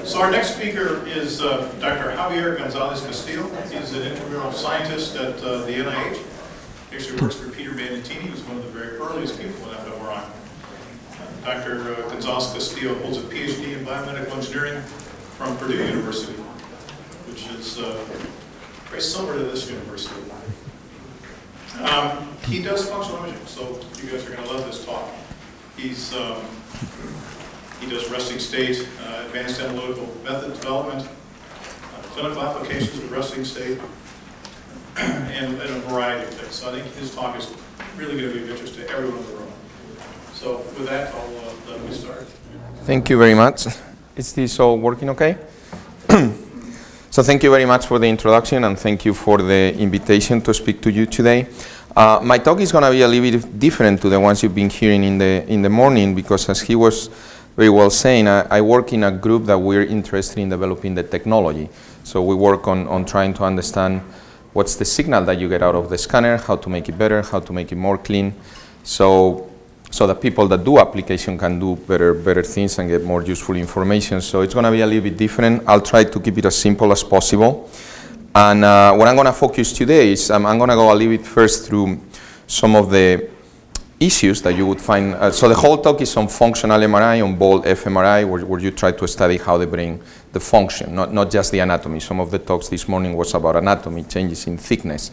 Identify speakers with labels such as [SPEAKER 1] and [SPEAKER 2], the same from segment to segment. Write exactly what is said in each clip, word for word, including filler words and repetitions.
[SPEAKER 1] So our next speaker is uh, Doctor Javier Gonzalez-Castillo. He's an intramural scientist at uh, the N I H. He actually works for Peter Bannattini, who's one of the very earliest people in fMRI. Uh, Doctor Uh, Gonzalez-Castillo holds a P H D in biomedical engineering from Purdue University, which is uh, very similar to this university. Um, he does functional imaging, so you guys are going to love this talk. He's um, He does resting state, uh, advanced analytical method development, uh, clinical applications of resting state, and, and a variety of things. So I think his talk is really going to be of interest to everyone in the room. So with that, I'll uh, let me start.
[SPEAKER 2] Thank you very much. Is this all working okay? So thank you very much for the introduction, and thank you for the invitation to speak to you today. Uh, my talk is going to be a little bit different to the ones you've been hearing in the, in the morning, because as he was very well saying, I, I work in a group that we're interested in developing the technology. So we work on, on trying to understand what's the signal that you get out of the scanner, how to make it better, how to make it more clean, so, so that people that do application can do better, better things and get more useful information. So it's going to be a little bit different. I'll try to keep it as simple as possible. And uh, what I'm going to focus today is um, I'm going to go a little bit first through some of the issues that you would find. Uh, so the whole talk is on functional M R I, on bold fMRI, where, where you try to study how the brain, the function, not, not just the anatomy. Some of the talks this morning was about anatomy, changes in thickness.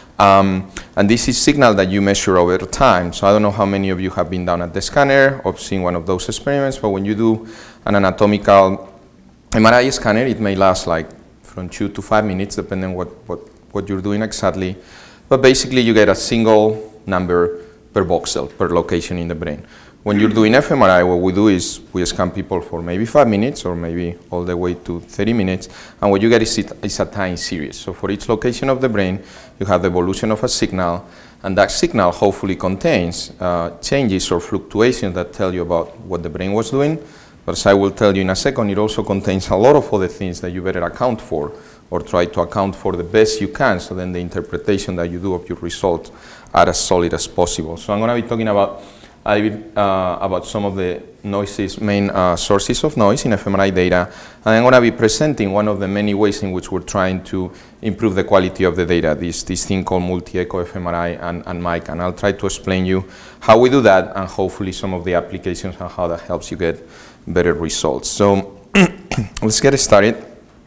[SPEAKER 2] Um, and this is signal that you measure over time. So I don't know how many of you have been down at the scanner or seen one of those experiments, but when you do an anatomical M R I scanner, it may last like from two to five minutes, depending on what, what, what you're doing exactly. But basically you get a single number per voxel, per location in the brain. When you're doing fMRI, what we do is we scan people for maybe five minutes or maybe all the way to thirty minutes, and what you get is, it, is a time series. So for each location of the brain, you have the evolution of a signal, and that signal hopefully contains uh, changes or fluctuations that tell you about what the brain was doing. But as I will tell you in a second, it also contains a lot of other things that you better account for, or try to account for the best you can, so then the interpretation that you do of your results are as solid as possible. So I'm going to be talking about a little bit uh, about some of the noises, main uh, sources of noise in fMRI data, and I'm going to be presenting one of the many ways in which we're trying to improve the quality of the data, this, this thing called multi-echo fMRI and, and mic, and I'll try to explain you how we do that and hopefully some of the applications and how that helps you get better results. So let's get started.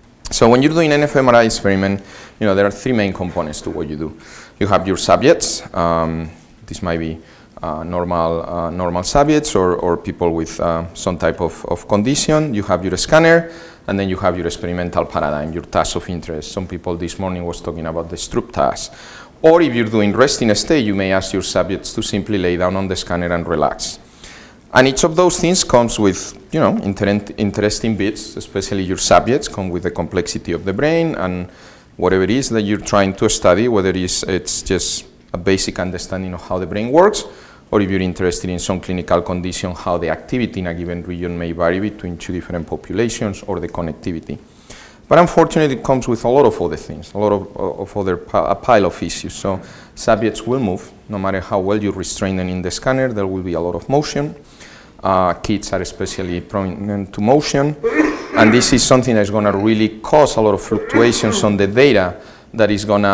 [SPEAKER 2] So when you're doing an fMRI experiment, you know, there are three main components to what you do. You have your subjects. Um, this might be uh, normal, uh, normal subjects or, or people with uh, some type of, of condition. You have your scanner, and then you have your experimental paradigm, your task of interest. Some people this morning was talking about the Stroop task. Or if you're doing resting state, you may ask your subjects to simply lay down on the scanner and relax. And each of those things comes with, you know, inter interesting bits, especially your subjects come with the complexity of the brain and whatever it is that you're trying to study, whether it's, it's just a basic understanding of how the brain works, or if you're interested in some clinical condition, how the activity in a given region may vary between two different populations or the connectivity. But unfortunately, it comes with a lot of other things, a lot of, of other, a pile of issues. So subjects will move, no matter how well you restrain them in the scanner, there will be a lot of motion. Uh, kids are especially prone to motion, and this is something that's going to really cause a lot of fluctuations on the data that is going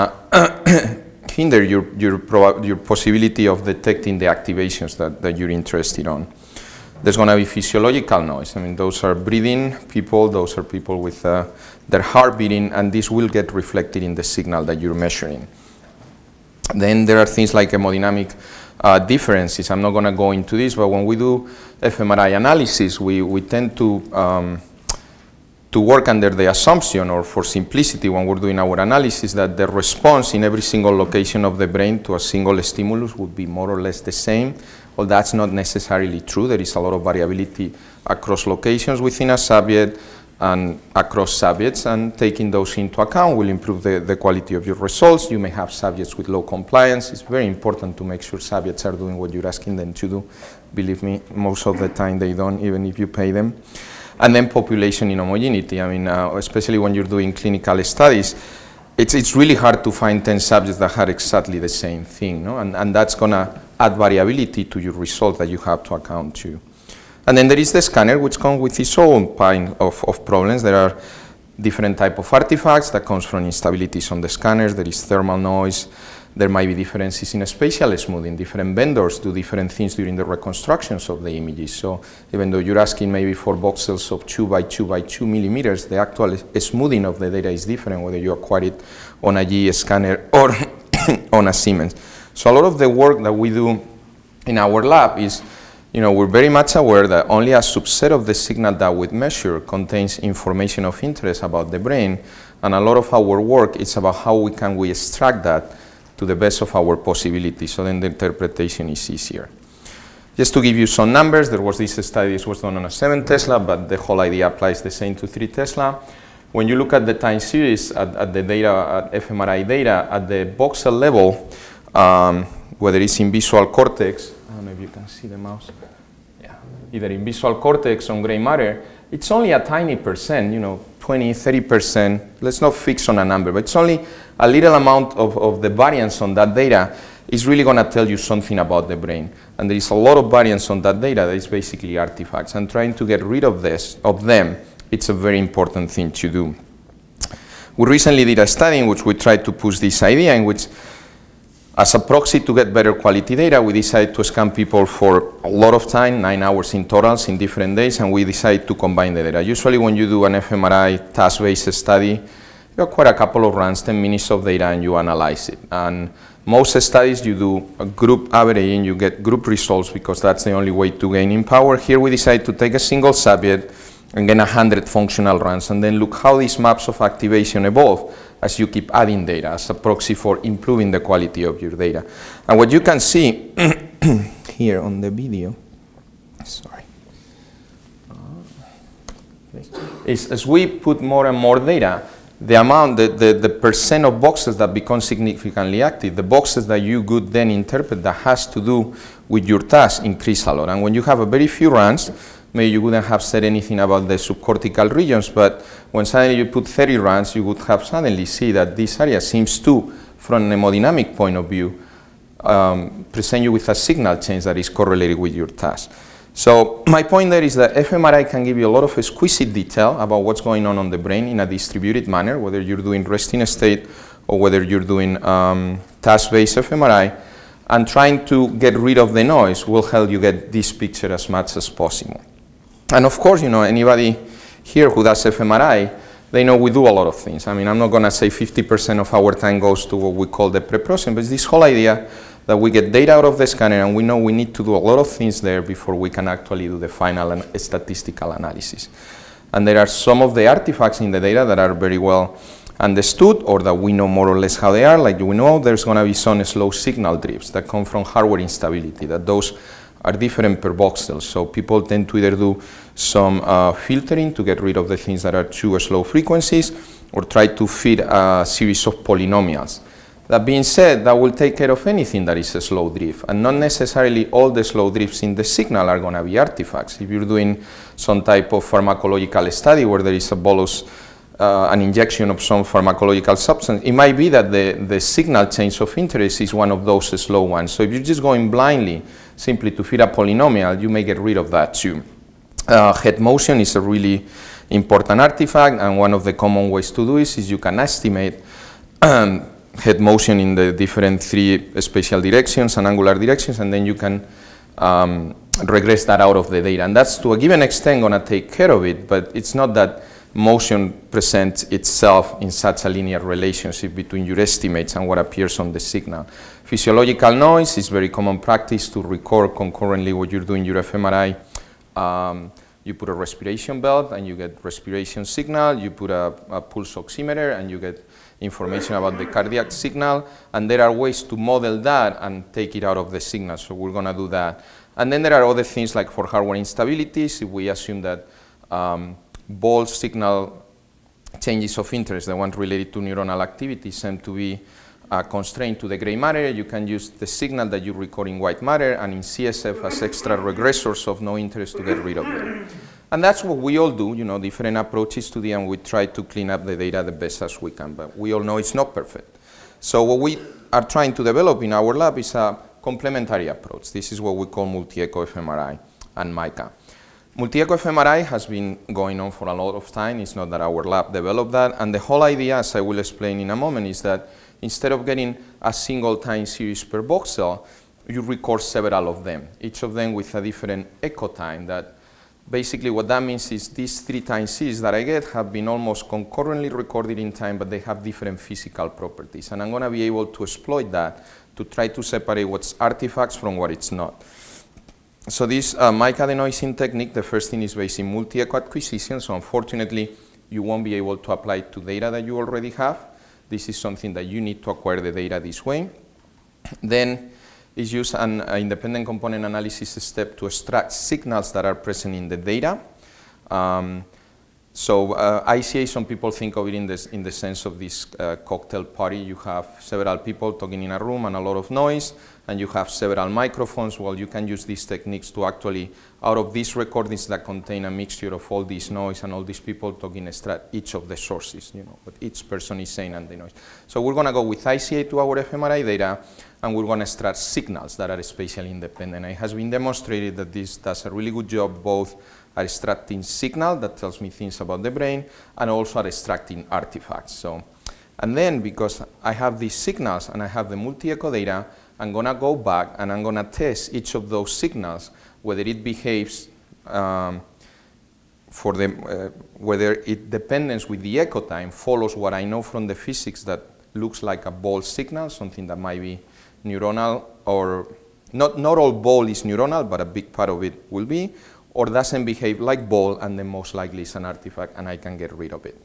[SPEAKER 2] to hinder your, your, your possibility of detecting the activations that, that you're interested on. There's going to be physiological noise. I mean, those are breathing people, those are people with uh, their heart beating, and this will get reflected in the signal that you're measuring. Then there are things like hemodynamic uh, differences. I'm not going to go into this, but when we do fMRI analysis, we, we tend to, um, to work under the assumption, or for simplicity when we're doing our analysis, that the response in every single location of the brain to a single stimulus would be more or less the same. Well, that's not necessarily true. There is a lot of variability across locations within a subject and across subjects, and taking those into account will improve the, the quality of your results. You may have subjects with low compliance. It's very important to make sure subjects are doing what you're asking them to do. Believe me, most of the time they don't, even if you pay them. And then population inhomogeneity. I mean, uh, especially when you're doing clinical studies, it's, it's really hard to find ten subjects that had exactly the same thing, no? and, and that's going to add variability to your result that you have to account to. And then there is the scanner, which comes with its own kind of, of problems. There are different type of artifacts that comes from instabilities on the scanners. There is thermal noise. There might be differences in spatial smoothing. Different vendors do different things during the reconstructions of the images. So even though you're asking maybe for voxels of two by two by two millimeters, the actual smoothing of the data is different whether you acquire it on a G E scanner or on a Siemens. So a lot of the work that we do in our lab is, you know, we're very much aware that only a subset of the signal that we measure contains information of interest about the brain, and a lot of our work is about how we can we extract that to the best of our possibilities, so then the interpretation is easier. Just to give you some numbers, there was this study, this was done on a seven Tesla, but the whole idea applies the same to three Tesla. When you look at the time series, at, at the data, at fMRI data, at the voxel level, um, whether it's in visual cortex, I don't know if you can see the mouse, yeah, either in visual cortex or gray matter, it's only a tiny percent, you know, twenty, thirty percent, let's not fix on a number, but it's only a little amount of, of the variance on that data is really going to tell you something about the brain. And there is a lot of variance on that data that is basically artifacts, and trying to get rid of this, of them, it's a very important thing to do. We recently did a study in which we tried to push this idea, in which as a proxy to get better quality data, we decided to scan people for a lot of time, nine hours in totals in different days, and we decided to combine the data. Usually when you do an fMRI task-based study, you acquire a couple of runs, ten minutes of data, and you analyze it. And most studies, you do a group averaging, you get group results because that's the only way to gain in power. Here we decided to take a single subject and get one hundred functional runs, and then look how these maps of activation evolve as you keep adding data as a proxy for improving the quality of your data. And what you can see here on the video, sorry, uh, is as we put more and more data, the amount, the, the, the percent of boxes that become significantly active, the boxes that you could then interpret that has to do with your task increase a lot. And when you have a very few runs, maybe you wouldn't have said anything about the subcortical regions, but when suddenly you put thirty runs, you would have suddenly see that this area seems to, from a hemodynamic point of view, um, present you with a signal change that is correlated with your task. So my point there is that fMRI can give you a lot of exquisite detail about what's going on on the brain in a distributed manner, whether you're doing resting state or whether you're doing um, task-based fMRI, and trying to get rid of the noise will help you get this picture as much as possible. And of course, you know, anybody here who does fMRI, they know we do a lot of things. I mean, I'm not going to say fifty percent of our time goes to what we call the pre-processing, but it's this whole idea that we get data out of the scanner and we know we need to do a lot of things there before we can actually do the final an statistical analysis. And there are some of the artifacts in the data that are very well understood, or that we know more or less how they are. Like we know there's going to be some slow signal drifts that come from hardware instability, that those are different per voxel. So people tend to either do some uh, filtering to get rid of the things that are too slow frequencies, or try to feed a series of polynomials. That being said, that will take care of anything that is a slow drift, and not necessarily all the slow drifts in the signal are going to be artifacts. If you're doing some type of pharmacological study where there is a bolus, uh, an injection of some pharmacological substance, it might be that the, the signal change of interest is one of those slow ones. So if you're just going blindly, simply to fit a polynomial, you may get rid of that too. Uh, head motion is a really important artifact, and one of the common ways to do this is you can estimate um, head motion in the different three spatial directions and angular directions, and then you can um, regress that out of the data. And that's to a given extent going to take care of it, but it's not that motion presents itself in such a linear relationship between your estimates and what appears on the signal. Physiological noise is very common practice to record concurrently what you're doing your fMRI. Um, you put a respiration belt and you get respiration signal. You put a, a pulse oximeter and you get information about the cardiac signal. And there are ways to model that and take it out of the signal. So we're going to do that. And then there are other things like for hardware instabilities. If we assume that um, ball signal changes of interest, the ones related to neuronal activity, seem to be uh, constrained to the gray matter, you can use the signal that you record in white matter and in C S F as extra regressors of no interest to get rid of them. And that's what we all do, you know, different approaches to the, and we try to clean up the data the best as we can, but we all know it's not perfect. So what we are trying to develop in our lab is a complementary approach. This is what we call multi-echo fMRI and MICA. Multi-echo fMRI has been going on for a lot of time. It's not that our lab developed that. And the whole idea, as I will explain in a moment, is that instead of getting a single time series per voxel, you record several of them, each of them with a different echo time. That basically what that means is these three time series that I get have been almost concurrently recorded in time, but they have different physical properties. And I'm going to be able to exploit that to try to separate what's artifacts from what it's not. So this uh, mic adenoising technique, the first thing is based in multi-echo acquisition. So unfortunately, you won't be able to apply it to data that you already have. This is something that you need to acquire the data this way. Then is use an uh, independent component analysis step to extract signals that are present in the data. Um, so uh, I C A, some people think of it in, this, in the sense of this uh, cocktail party. You have several people talking in a room and a lot of noise, and you have several microphones. Well, you can use these techniques to actually, out of these recordings that contain a mixture of all this noise and all these people talking, extract each of the sources, you know, what each person is saying and the noise. So we're going to go with I C A to our fMRI data, and we're going to extract signals that are spatially independent. It has been demonstrated that this does a really good job both at extracting signal that tells me things about the brain, and also at extracting artifacts. So, and then because I have these signals and I have the multi-echo data, I'm going to go back and I'm going to test each of those signals, whether it behaves um, for the, uh, whether it dependence with the echo time follows what I know from the physics that looks like a ball signal, something that might be neuronal, or not, not all ball is neuronal, but a big part of it will be, or doesn't behave like ball, and then most likely it's an artifact and I can get rid of it.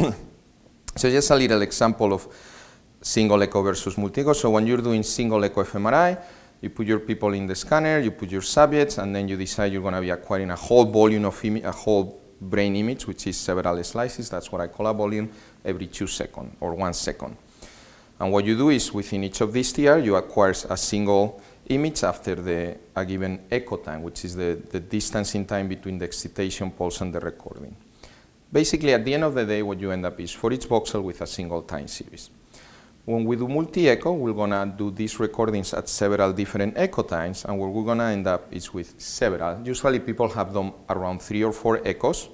[SPEAKER 2] So just a little example of single echo versus multi-echo. So when you're doing single echo fMRI, you put your people in the scanner, you put your subjects, and then you decide you're going to be acquiring a whole volume of image, a whole brain image, which is several slices. That's what I call a volume, every two seconds or one second. And what you do is within each of these T R, you acquire a single image after the, a given echo time, which is the, the distance in time between the excitation pulse and the recording. Basically, at the end of the day, what you end up is for each voxel with a single time series. When we do multi-echo, we're going to do these recordings at several different echo times, and where we're going to end up is with several. Usually people have them around three or four echoes.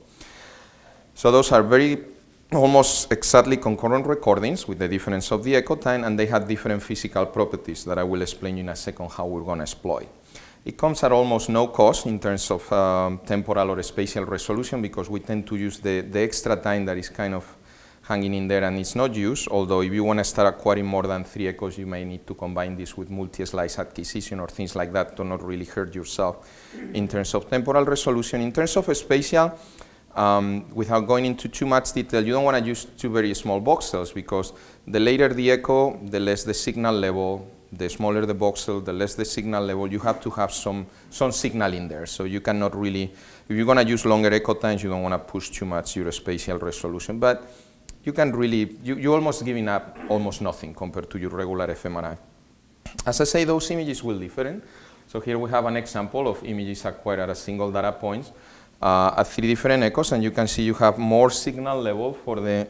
[SPEAKER 2] So those are very almost exactly concurrent recordings with the difference of the echo time, and they have different physical properties that I will explain in a second how we're going to exploit. It comes at almost no cost in terms of um, temporal or spatial resolution, because we tend to use the, the extra time that is kind of hanging in there and it's not used, although if you want to start acquiring more than three echoes, you may need to combine this with multi-slice acquisition or things like that to not really hurt yourself in terms of temporal resolution. In terms of spatial, um, without going into too much detail, you don't want to use two very small voxels, because the later the echo, the less the signal level, the smaller the voxel, the less the signal level. You have to have some, some signal in there, so you cannot really, if you're going to use longer echo times, you don't want to push too much your spatial resolution. But you can really, you, you're almost giving up almost nothing compared to your regular fMRI. As I say, those images will differ. So here we have an example of images acquired at a single data point uh, at three different echoes, and you can see you have more signal level for the,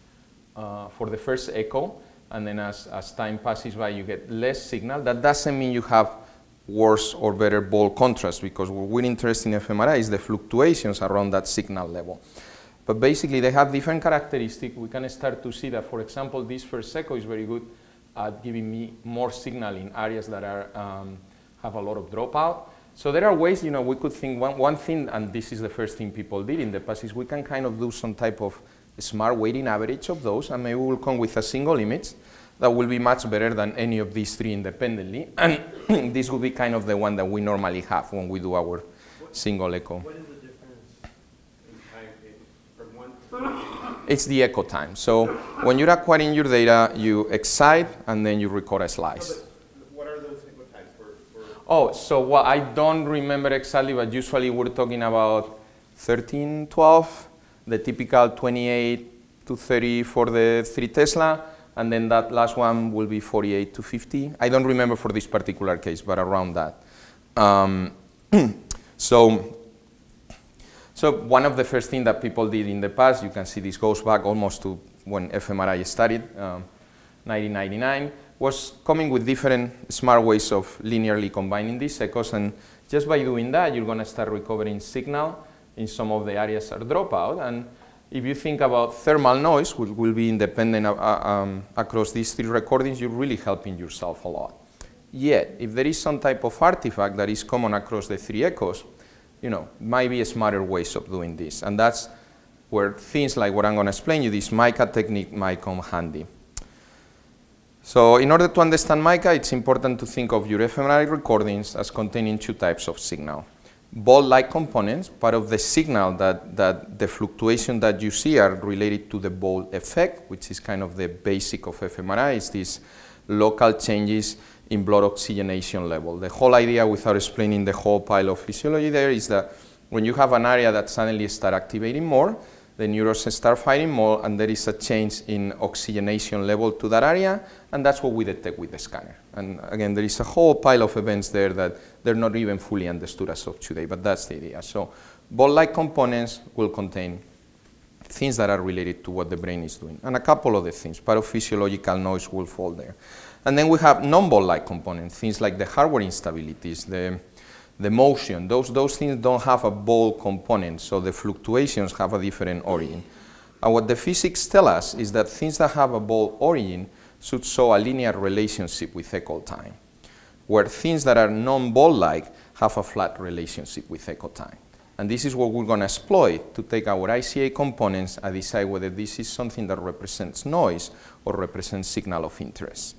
[SPEAKER 2] uh, for the first echo, and then as, as time passes by, you get less signal. That doesn't mean you have worse or better ball contrast, because what we're interested in fMRI is the fluctuations around that signal level. But basically, they have different characteristics. We can start to see that, for example, this first echo is very good at giving me more signal in areas that are, um, have a lot of dropout. So there are ways, you know, we could think one, one thing, and this is the first thing people did in the past, is we can kind of do some type of smart weighting average of those, and maybe we'll come with a single image that will be much better than any of these three independently. And this will be kind of the one that we normally have when we do our single echo. It's the echo time. So when you're acquiring your data, you excite and then you record a slice.
[SPEAKER 3] No, what are those echo times for, for?
[SPEAKER 2] Oh, so well, I don't remember exactly, but usually we're talking about thirteen, twelve, the typical twenty-eight to thirty for the three Tesla, and then that last one will be forty-eight to fifty. I don't remember for this particular case, but around that. Um, so. So one of the first things that people did in the past, you can see this goes back almost to when fMRI started, um, nineteen ninety-nine, was coming with different smart ways of linearly combining these echoes. And just by doing that, you're going to start recovering signal in some of the areas are dropout. And if you think about thermal noise, which will be independent uh, um, across these three recordings, you're really helping yourself a lot. Yet, if there is some type of artifact that is common across the three echoes, you know, might be smarter ways of doing this. And that's where things like what I'm going to explain you, this mica technique might come handy. So in order to understand mica, it's important to think of your fMRI recordings as containing two types of signal. Ball-like components, part of the signal that, that the fluctuation that you see are related to the ball effect, which is kind of the basic of fMRI, is these local changes in blood oxygenation level. The whole idea, without explaining the whole pile of physiology there, is that when you have an area that suddenly starts activating more, the neurons start firing more, and there is a change in oxygenation level to that area, and that's what we detect with the scanner. And again, there is a whole pile of events there that they're not even fully understood as of today, but that's the idea. So ball-like components will contain things that are related to what the brain is doing, and a couple other things. Pathophysiological noise will fall there. And then we have non-ball-like components, things like the hardware instabilities, the The motion, those, those things don't have a ball component, so the fluctuations have a different origin. And what the physics tell us is that things that have a ball origin should show a linear relationship with echo time, where things that are non-ball-like have a flat relationship with echo time. And this is what we're going to exploit to take our I C A components and decide whether this is something that represents noise or represents signal of interest.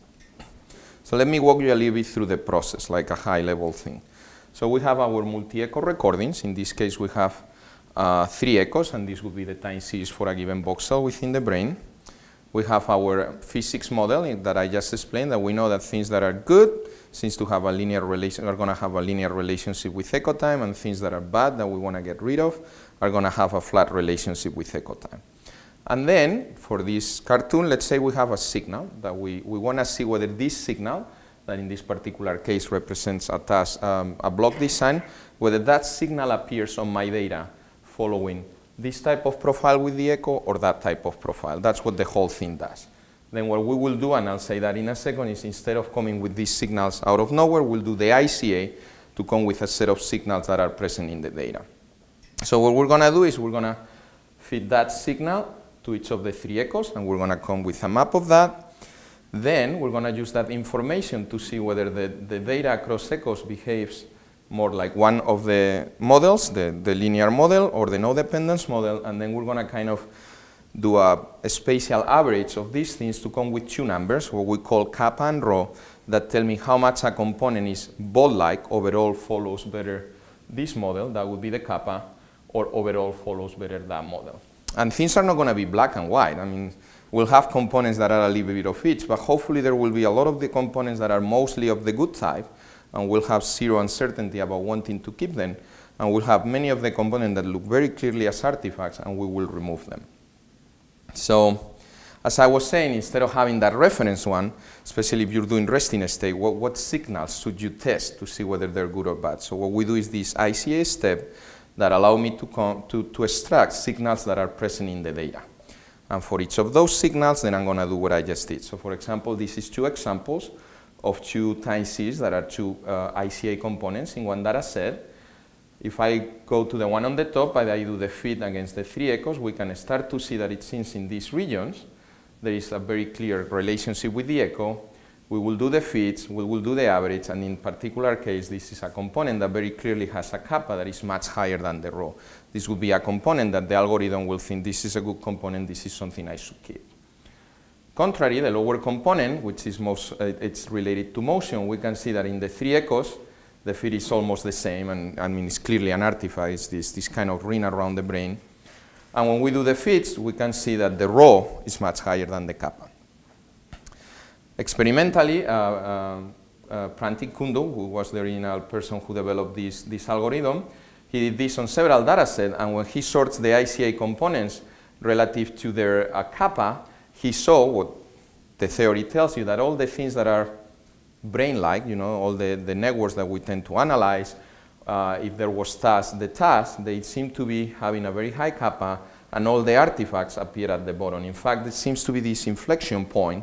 [SPEAKER 2] So let me walk you a little bit through the process, like a high-level thing. So we have our multi-echo recordings. In this case, we have uh, three echoes, and this would be the time series for a given voxel within the brain. We have our physics model that I just explained, that we know that things that are good seems to have a linear relation, are going to have a linear relationship with echo time, and things that are bad that we want to get rid of are going to have a flat relationship with echo time. And then for this cartoon, let's say we have a signal that we, we want to see whether this signal, that in this particular case represents a task, um, a block design, whether that signal appears on my data following this type of profile with the echo or that type of profile. That's what the whole thing does. Then what we will do, and I'll say that in a second, is instead of coming with these signals out of nowhere, we'll do the I C A to come with a set of signals that are present in the data. So what we're going to do is we're going to feed that signal to each of the three echoes, and we're going to come with a map of that. Then we're going to use that information to see whether the, the data across echoes behaves more like one of the models, the, the linear model or the no dependence model, and then we're going to kind of do a, a spatial average of these things to come with two numbers, what we call kappa and rho, that tell me how much a component is ball-like, overall follows better this model, that would be the kappa, or overall follows better that model. And things are not going to be black and white. I mean, we'll have components that are a little bit of each, but hopefully there will be a lot of the components that are mostly of the good type, and we'll have zero uncertainty about wanting to keep them, and we'll have many of the components that look very clearly as artifacts, and we will remove them. So, as I was saying, instead of having that reference one, especially if you're doing resting state, what, what signals should you test to see whether they're good or bad? So what we do is this I C A step that allow me to, come, to, to extract signals that are present in the data. And for each of those signals, then I'm going to do what I just did. So for example, this is two examples of two time series that are two uh, I C A components in one data set. If I go to the one on the top and I do the fit against the three echoes, we can start to see that it seems in these regions there is a very clear relationship with the echo. We will do the fits, we will do the average, and in particular case, this is a component that very clearly has a kappa that is much higher than the rho. This would be a component that the algorithm will think this is a good component, this is something I should keep. Contrary, the lower component, which is most, uh, it's related to motion, we can see that in the three echoes, the fit is almost the same, and I mean, it's clearly an artifact, it's this, this kind of ring around the brain. And when we do the fits, we can see that the rho is much higher than the kappa. Experimentally, uh, uh, uh, Prantik Kundu, who was the original person who developed this, this algorithm, he did this on several data sets, and when he sorts the I C A components relative to their uh, kappa, he saw what the theory tells you, that all the things that are brain-like, you know, all the, the networks that we tend to analyze, uh, if there was task, the task, they seem to be having a very high kappa, and all the artifacts appear at the bottom. In fact, it seems to be this inflection point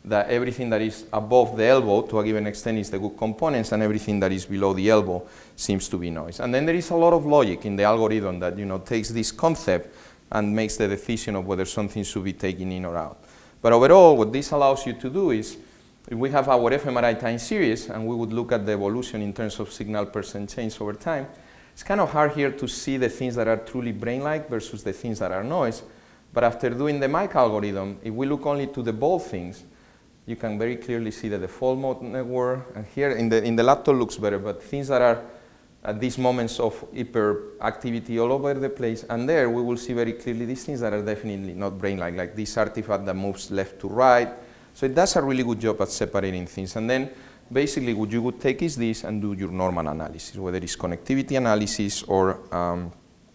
[SPEAKER 2] that everything that is above the elbow to a given extent is the good components, and everything that is below the elbow seems to be noise. And then there is a lot of logic in the algorithm that, you know, takes this concept and makes the decision of whether something should be taken in or out. But overall, what this allows you to do is, if we have our fMRI time series and we would look at the evolution in terms of signal percent change over time, it's kind of hard here to see the things that are truly brain-like versus the things that are noise. But after doing the mic algorithm, if we look only to the bold things, you can very clearly see the default mode network. And here in the, in the laptop looks better, but things that are at these moments of hyperactivity all over the place, and there we will see very clearly these things that are definitely not brain-like, like this artifact that moves left to right. So it does a really good job at separating things. And then basically what you would take is this and do your normal analysis, whether it's connectivity analysis or, um,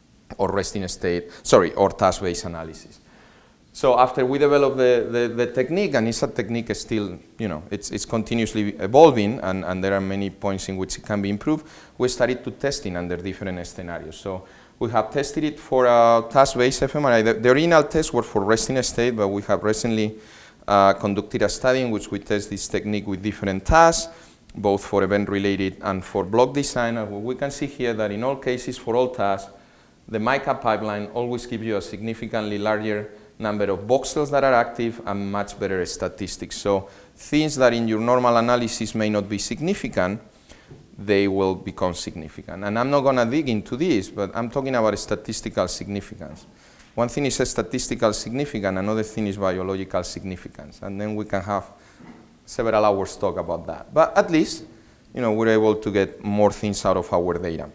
[SPEAKER 2] or resting state, sorry, or task-based analysis. So after we developed the, the, the technique, and it's a technique still, you know, it's, it's continuously evolving, and, and there are many points in which it can be improved, we started to testing under different scenarios. So we have tested it for a task-based fMRI. The, the original test was for resting state, but we have recently uh, conducted a study in which we test this technique with different tasks, both for event-related and for block design. And we can see here that in all cases, for all tasks, the MICA pipeline always gives you a significantly larger number of voxels that are active and much better statistics. So things that in your normal analysis may not be significant, they will become significant. And I'm not going to dig into this, but I'm talking about statistical significance. One thing is statistical significance, another thing is biological significance. And then we can have several hours talk about that. But at least, you know, we're able to get more things out of our data.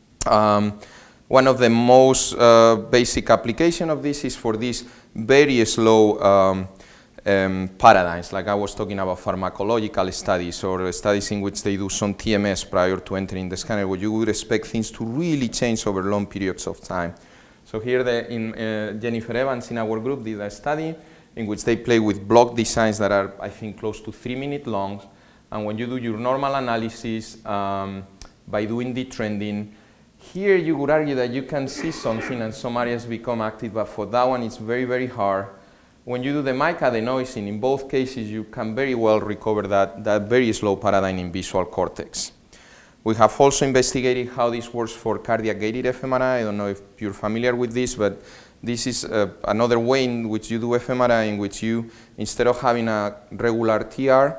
[SPEAKER 2] Um, One of the most uh, basic application of this is for these very slow um, um, paradigms, like I was talking about pharmacological studies or studies in which they do some T M S prior to entering the scanner, where you would expect things to really change over long periods of time. So here the, in, uh, Jennifer Evans in our group did a study in which they play with block designs that are, I think, close to three minute long. And when you do your normal analysis um, by doing the trending, here you would argue that you can see something and some areas become active, but for that one it's very, very hard. When you do the MICA denoising, in both cases you can very well recover that, that very slow paradigm in visual cortex. We have also investigated how this works for cardiac-gated fMRI. I don't know if you're familiar with this, but this is uh, another way in which you do fMRI, in which you, instead of having a regular T R,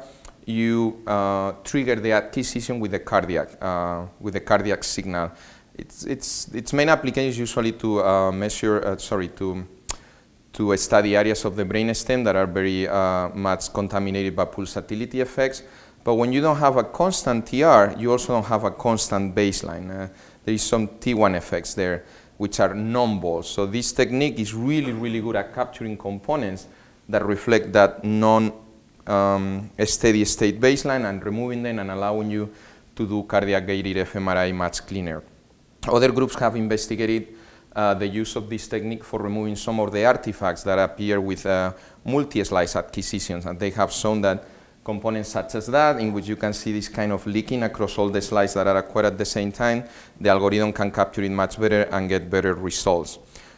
[SPEAKER 2] you uh, trigger the acquisition with the cardiac, uh, with the cardiac signal. It's, it's, its main application is usually to uh, measure, uh, sorry, to, to study areas of the brainstem that are very uh, much contaminated by pulsatility effects. But when you don't have a constant T R, you also don't have a constant baseline. Uh, there is some T one effects there, which are non-balls. So this technique is really, really good at capturing components that reflect that non-steady um, state baseline and removing them and allowing you to do cardiac-gated fMRI much cleaner. Other groups have investigated uh, the use of this technique for removing some of the artifacts that appear with uh, multi-slice acquisitions, and they have shown that components such as that, in which you can see this kind of leaking across all the slides that are acquired at the same time, the algorithm can capture it much better and get better results.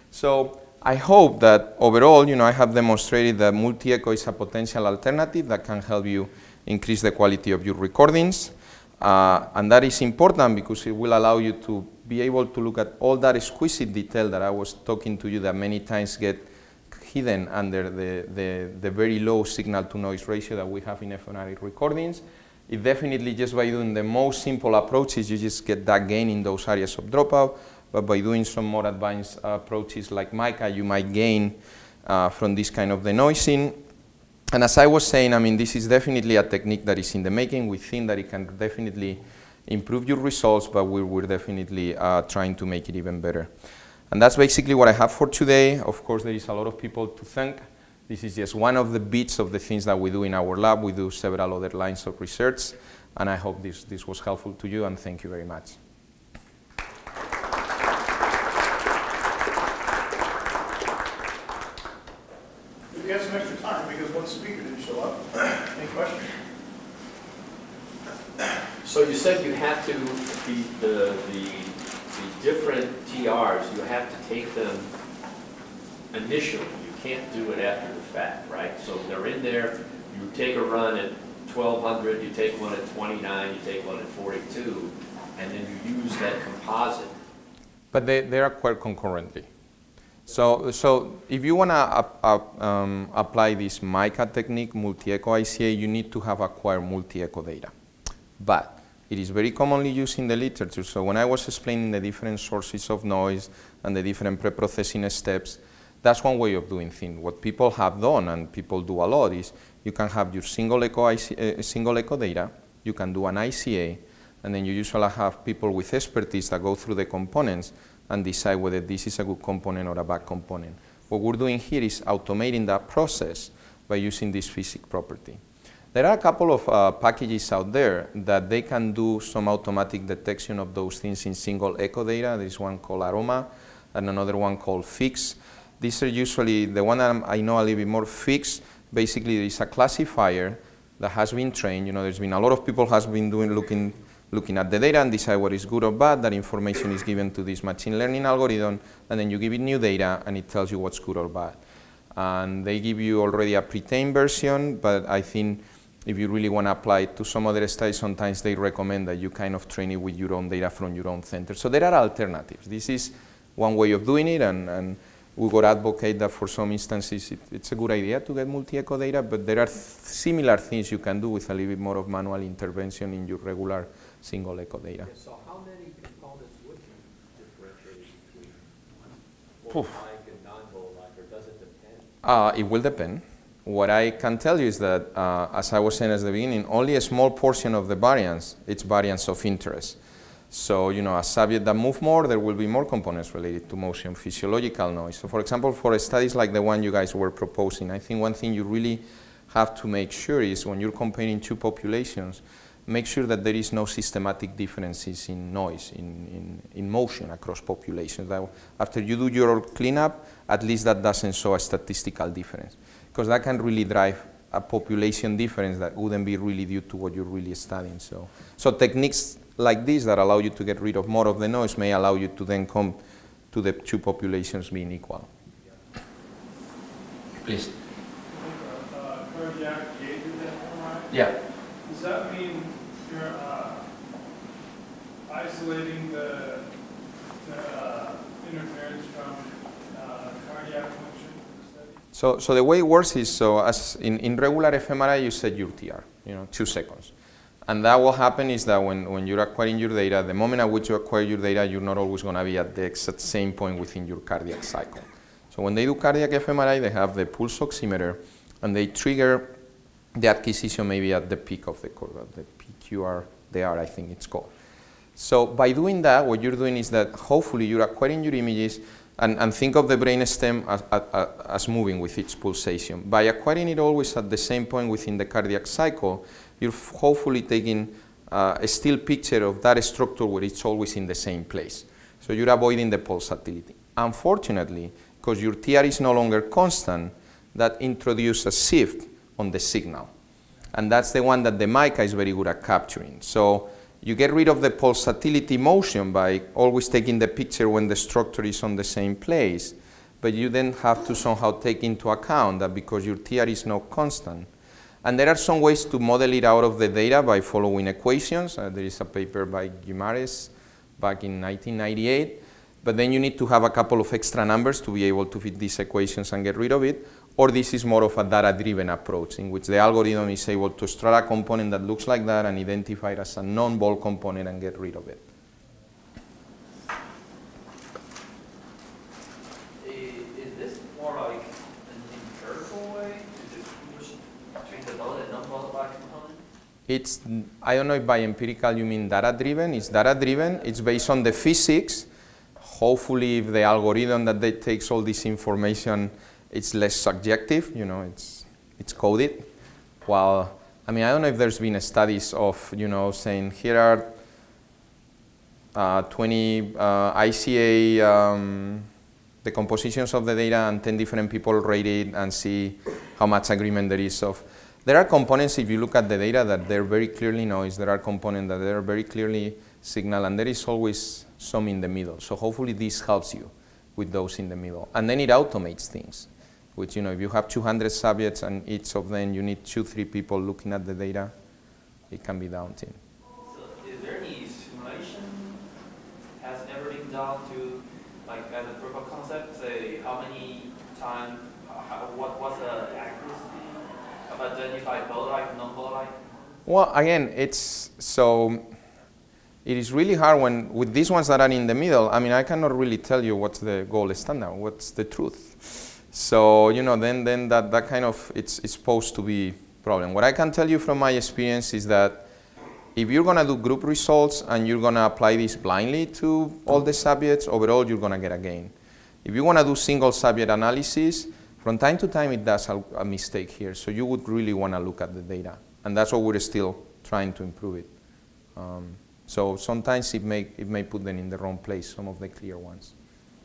[SPEAKER 2] So I hope that overall, you know, I have demonstrated that multi-echo is a potential alternative that can help you increase the quality of your recordings. Uh, and that is important because it will allow you to be able to look at all that exquisite detail that I was talking to you that many times get hidden under the, the, the very low signal-to-noise ratio that we have in fMRI recordings. It definitely, just by doing the most simple approaches, you just get that gain in those areas of dropout. But by doing some more advanced uh, approaches like MICA, you might gain uh, from this kind of denoising. And as I was saying, I mean, this is definitely a technique that is in the making. We think that it can definitely improve your results, but we we're definitely uh, trying to make it even better. And that's basically what I have for today. Of course, there is a lot of people to thank. This is just one of the bits of the things that we do in our lab. We do several other lines of research, and I hope this, this was helpful to you, and thank you very much.
[SPEAKER 1] We have some extra time because one speaker didn't show up. Any questions?
[SPEAKER 4] So you said you have to, the, the, the, the different T Rs, you have to take them initially. You can't do it after the fact, right? So they're in there, you take a run at twelve hundred, you take one at twenty-nine, you take one at forty-two, and then you use that composite.
[SPEAKER 2] But they, they are acquired concurrently. So, so if you want to up, up, um, apply this MICA technique, multi-echo I C A, you need to have acquired multi-echo data. But it is very commonly used in the literature. So when I was explaining the different sources of noise and the different pre-processing steps, that's one way of doing things. What people have done, and people do a lot, is you can have your single echo, I C A, uh, single echo data, you can do an I C A, and then you usually have people with expertise that go through the components and decide whether this is a good component or a bad component. What we're doing here is automating that process by using this physics property. There are a couple of uh, packages out there that they can do some automatic detection of those things in single echo data. There's one called Aroma and another one called Fix. These are usually, the one that I'm, I know a little bit more, Fix. Basically, there is a classifier that has been trained. You know, there's been a lot of people has been doing looking looking at the data and decide what is good or bad. That information is given to this machine learning algorithm, and then you give it new data, and it tells you what's good or bad. And they give you already a pre-trained version, but I think if you really want to apply it to some other studies, sometimes they recommend that you kind of train it with your own data from your own center. So there are alternatives. This is one way of doing it, and, and we would advocate that for some instances it, it's a good idea to get multi-echo data, but there are th similar things you can do with a little bit more of manual intervention in your regular single echo data.
[SPEAKER 4] Yeah, so how many components would you differentiate between volt-like and non-volt-like, or does it depend?
[SPEAKER 2] Uh, it will depend. What I can tell you is that, uh, as I was saying at the beginning, only a small portion of the variance, it's variance of interest. So, you know, a subject that move more, there will be more components related to motion, physiological noise. So, for example, for studies like the one you guys were proposing, I think one thing you really have to make sure is when you're comparing two populations, make sure that there is no systematic differences in noise, in, in, in motion across populations. That after you do your cleanup, at least that doesn't show a statistical difference, because that can really drive a population difference that wouldn't be really due to what you're really studying. So, so techniques like this that allow you to get rid of more of the noise may allow you to then come to the two populations being equal. Please.
[SPEAKER 5] Uh, cardiac gauge M R I?
[SPEAKER 2] Yeah.
[SPEAKER 5] Does that mean you're uh, isolating the, the uh, interference from uh, cardiac function?
[SPEAKER 2] So, so the way it works is, so as in, in regular f M R I, you set your T R, you know, two seconds. And that will happen is that when, when you're acquiring your data, the moment at which you acquire your data, you're not always going to be at the exact same point within your cardiac cycle. So when they do cardiac f M R I, they have the pulse oximeter, and they trigger the acquisition maybe at the peak of the curve, the P Q R D R, I think it's called. So by doing that, what you're doing is that hopefully you're acquiring your images, and, and think of the brainstem as, as, as moving with each pulsation. By acquiring it always at the same point within the cardiac cycle, you're hopefully taking uh, a still picture of that structure where it's always in the same place. So you're avoiding the pulsatility. Unfortunately, because your T R is no longer constant, that introduces a shift on the signal. And that's the one that the MICA is very good at capturing. So you get rid of the pulsatility motion by always taking the picture when the structure is on the same place, but you then have to somehow take into account that because your T R is not constant. And there are some ways to model it out of the data by following equations. Uh, there is a paper by Guimarães back in nineteen ninety-eight, but then you need to have a couple of extra numbers to be able to fit these equations and get rid of it. Or this is more of a data-driven approach in which the algorithm is able to extract a component that looks like that and identify it as a non-volt component and get rid of it.
[SPEAKER 6] Is this more like an empirical way to distinguish between the volt and non-volt component?
[SPEAKER 2] It's, I don't know if by empirical you mean data-driven. It's data-driven. It's based on the physics. Hopefully, if the algorithm that they takes all this information, it's less subjective, you know, it's, it's coded. While, I mean, I don't know if there's been studies of, you know, saying here are uh, twenty uh, I C A, um, the compositions of the data, and ten different people rate it and see how much agreement there is of. There are components, if you look at the data, that they're very clearly noise. There are components that they're very clearly signal, and there is always some in the middle. So hopefully this helps you with those in the middle. And then it automates things. which, you know, if you have two hundred subjects and each of them you need two, three people looking at the data, it can be daunting.
[SPEAKER 6] So is there any simulation has ever been done to, like, as a proof of concept, say how many times, how, what, what's the accuracy of identify bow-like, non-bow-like?
[SPEAKER 2] Well, again, it's so it is really hard when with these ones that are in the middle. I mean, I cannot really tell you what's the gold standard, what's the truth. So you know, then then that that kind of it's it's supposed to be a problem. What I can tell you from my experience is that if you're gonna do group results and you're gonna apply this blindly to all the subjects, overall you're gonna get a gain. If you wanna do single subject analysis, from time to time it does a, a mistake here. So you would really wanna look at the data. And that's what we're still trying to improve it. Um, so sometimes it may, it may put them in the wrong place, some of the clear ones.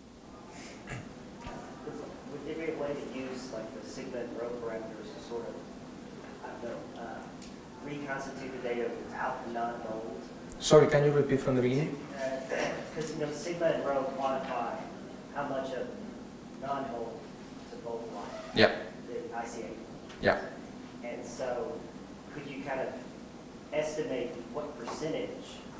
[SPEAKER 7] Would there be a way to use like the sigma and rho parameters to sort of, I don't know, uh, reconstitute the data without the non-bold?
[SPEAKER 2] Sorry, can you repeat from the beginning?
[SPEAKER 7] Because, uh, you know, sigma and rho quantify how much of non-bold is a bold line.
[SPEAKER 2] Yeah.
[SPEAKER 7] The I C A.
[SPEAKER 2] Yeah.
[SPEAKER 7] And so, could you kind of estimate what percentage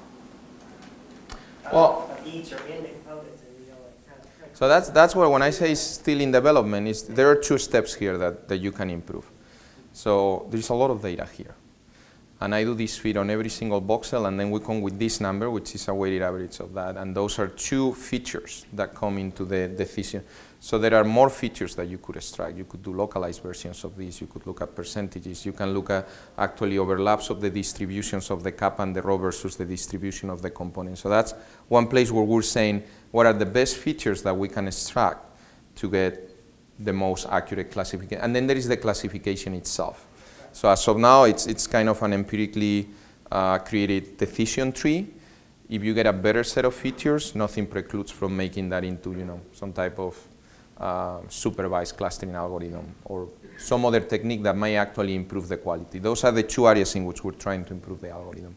[SPEAKER 7] of,
[SPEAKER 2] Well,
[SPEAKER 7] of each are in the components? And, you know, like kind of
[SPEAKER 2] so that's, that's where when I say still in development, is there are two steps here that, that you can improve. So there's a lot of data here. And I do this fit on every single voxel, and then we come with this number, which is a weighted average of that. And those are two features that come into the decision. So there are more features that you could extract. You could do localized versions of this. You could look at percentages. You can look at actually overlaps of the distributions of the kappa and the rho versus the distribution of the components. So that's one place where we're saying what are the best features that we can extract to get the most accurate classification. And then there is the classification itself. So as of now, it's, it's kind of an empirically uh, created decision tree. If you get a better set of features, nothing precludes from making that into, you know, some type of uh, supervised clustering algorithm or some other technique that may actually improve the quality. Those are the two areas in which we're trying to improve the algorithm.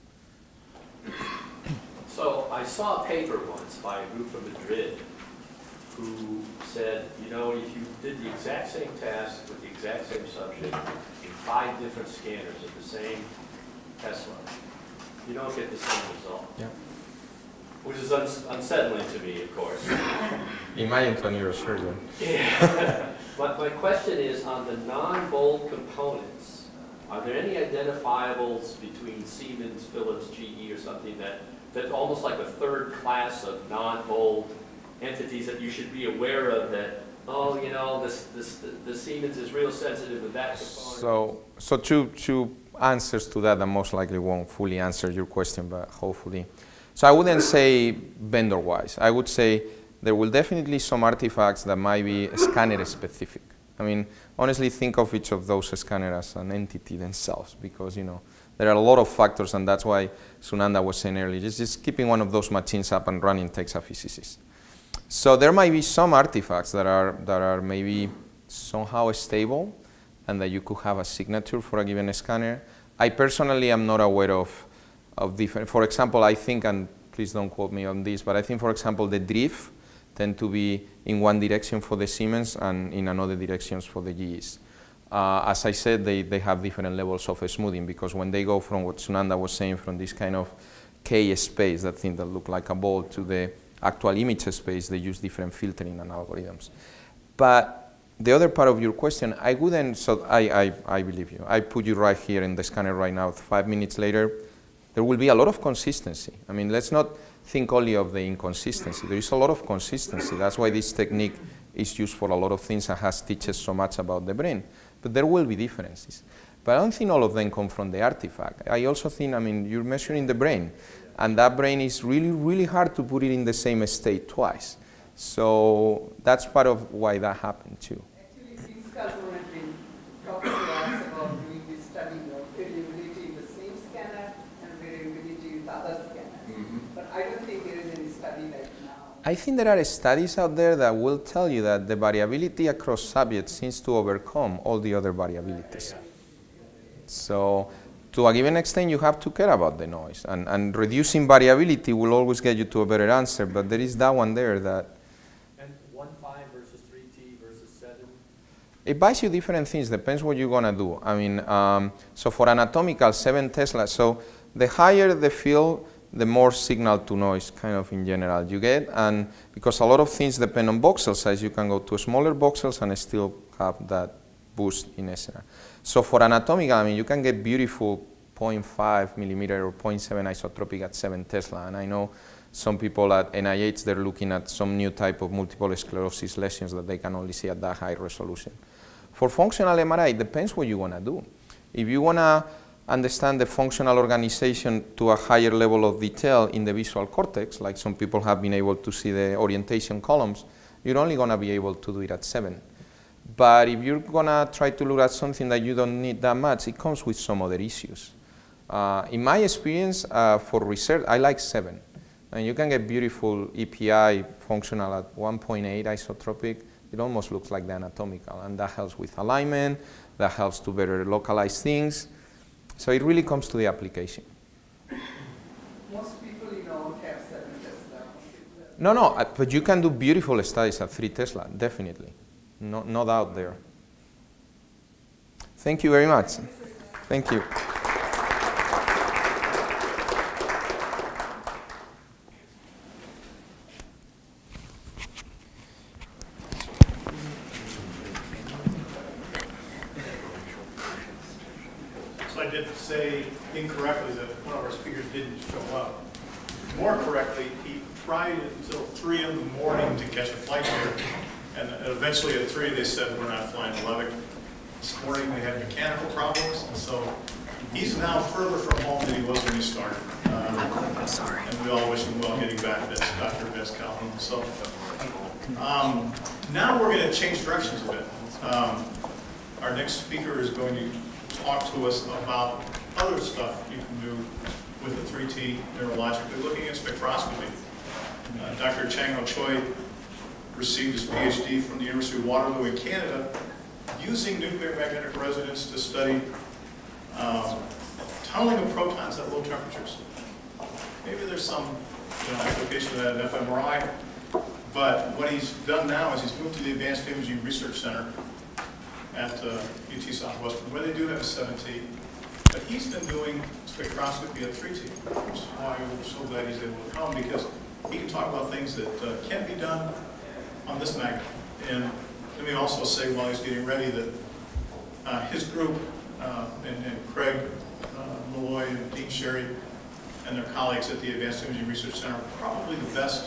[SPEAKER 4] So I saw a paper once by a group from Madrid who said, you know, if you did the exact same task with the exact same subject in five different scanners of the same Tesla, you don't get the same result.
[SPEAKER 2] Yeah.
[SPEAKER 4] Which is uns unsettling to me, of course.
[SPEAKER 2] Imagine to a neurosurgeon.
[SPEAKER 4] Yeah. But my question is, on the non-bold components, are there any identifiables between Siemens, Philips, G E, or something that, that almost like a third class of non-bold entities that you should be aware of that, oh, you know, this, this, the, the Siemens is real sensitive with that component?
[SPEAKER 2] So, so two, two answers to that that most likely won't fully answer your question, but hopefully. So I wouldn't say vendor-wise. I would say there will definitely some artifacts that might be scanner-specific. I mean, honestly, think of each of those scanners as an entity themselves, because, you know, there are a lot of factors, and that's why Sunanda was saying earlier, just, just keeping one of those machines up and running takes a physicist. So there might be some artifacts that are, that are maybe somehow stable and that you could have a signature for a given scanner. I personally am not aware of, of different, for example, I think, and please don't quote me on this, but I think, for example, the drift tend to be in one direction for the Siemens and in another directions for the G Es. Uh, as I said, they, they have different levels of smoothing, because when they go from what Sunanda was saying, from this kind of K space, that thing that look like a ball, to the actual image space, they use different filtering and algorithms. But the other part of your question, I wouldn't, so I, I, I believe you. I put you right here in the scanner right now. Five minutes later, there will be a lot of consistency. I mean, let's not think only of the inconsistency. There is a lot of consistency. That's why this technique is used for a lot of things and has teaches so much about the brain. But there will be differences. But I don't think all of them come from the artifact. I also think, I mean, you're measuring the brain. And that brain is really, really hard to put it in the same state twice. So that's part of why that happened too.
[SPEAKER 8] Actually, these guys have been talking to us about doing this study of variability in the same scanner and variability in the other scanners. Mm-hmm. But I don't think there is any study right now.
[SPEAKER 2] I think there are studies out there that will tell you that the variability across subjects seems to overcome all the other variabilities. So to a given extent, you have to care about the noise. And, and reducing variability will always get you to a better answer, but there is that one there that...
[SPEAKER 4] And one five versus three T versus seven?
[SPEAKER 2] It buys you different things, depends what you're gonna do. I mean, um, so for anatomical, seven Tesla, so the higher the field, the more signal to noise kind of in general you get. And because a lot of things depend on voxel size, you can go to smaller voxels and still have that boost in S N R. So for anatomical, I mean, you can get beautiful zero point five millimeter or zero point seven isotropic at seven Tesla. And I know some people at N I H, they're looking at some new type of multiple sclerosis lesions that they can only see at that high resolution. For functional M R I, it depends what you want to do. If you want to understand the functional organization to a higher level of detail in the visual cortex, like some people have been able to see the orientation columns, you're only going to be able to do it at seven. But if you're going to try to look at something that you don't need that much, it comes with some other issues. Uh, in my experience, uh, for research, I like seven. And you can get beautiful E P I functional at one point eight isotropic. It almost looks like the anatomical, and that helps with alignment, that helps to better localize things. So it really comes to the application.
[SPEAKER 8] Most people, you know, have seven Tesla.
[SPEAKER 2] No, no, uh, but you can do beautiful studies at three Tesla, definitely. No, no doubt there. Thank you very much. Thank you.
[SPEAKER 1] I did say incorrectly that one of our speakers didn't show up. More correctly, he tried until three in the morning to catch a flight here, and eventually at three they said we're not flying to Lubbock. This morning they had mechanical problems, and so he's now further from home than he was when he started. Um, I'm sorry. And we all wish him well getting back. That's Doctor Vince Calhoun. So um, now we're going to change directions a bit. Um, our next speaker is going to talk to us about other stuff you can do with the three T neurologically, looking at spectroscopy. Uh, Doctor Changho Choi received his PhD from the University of Waterloo in Canada using nuclear magnetic resonance to study um, tunneling of protons at low temperatures. Maybe there's some you know, application of that in F M R I, but what he's done now is he's moved to the Advanced Imaging Research Center at uh, U T Southwestern, where they do have a seven T. But he's been doing spectroscopy at three T, which is why we're so glad he's able to come, because he can talk about things that uh, can't be done on this magnet. And let me also say, while he's getting ready, that uh, his group, uh, and, and Craig uh, Malloy and Dean Sherry and their colleagues at the Advanced Imaging Research Center are probably the best,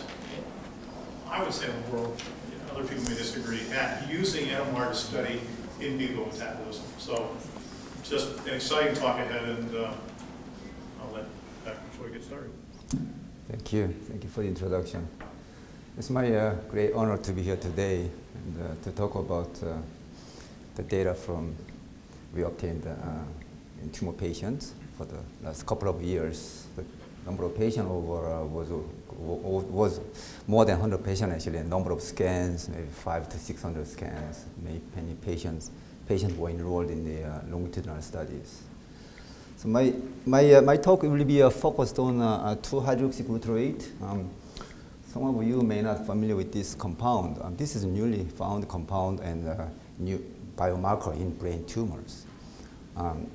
[SPEAKER 1] I would say, in the world. You know, other people may disagree, at using N M R to study in vivo metabolism. So just an exciting talk ahead, and uh, I'll let Doctor Choi get started.
[SPEAKER 9] Thank you. Thank you for the introduction. It's my uh, great honor to be here today and uh, to talk about uh, the data from we obtained uh, in tumor patients for the last couple of years. The number of patients over uh, was uh, was more than one hundred patients actually. And number of scans, maybe five to six hundred scans. Many, many patients patients were enrolled in the uh, longitudinal studies. So my my uh, my talk will be uh, focused on uh, two hydroxyglutarate. Um, some of you may not be familiar with this compound. Um, this is a newly found compound and uh, new biomarker in brain tumors. Um,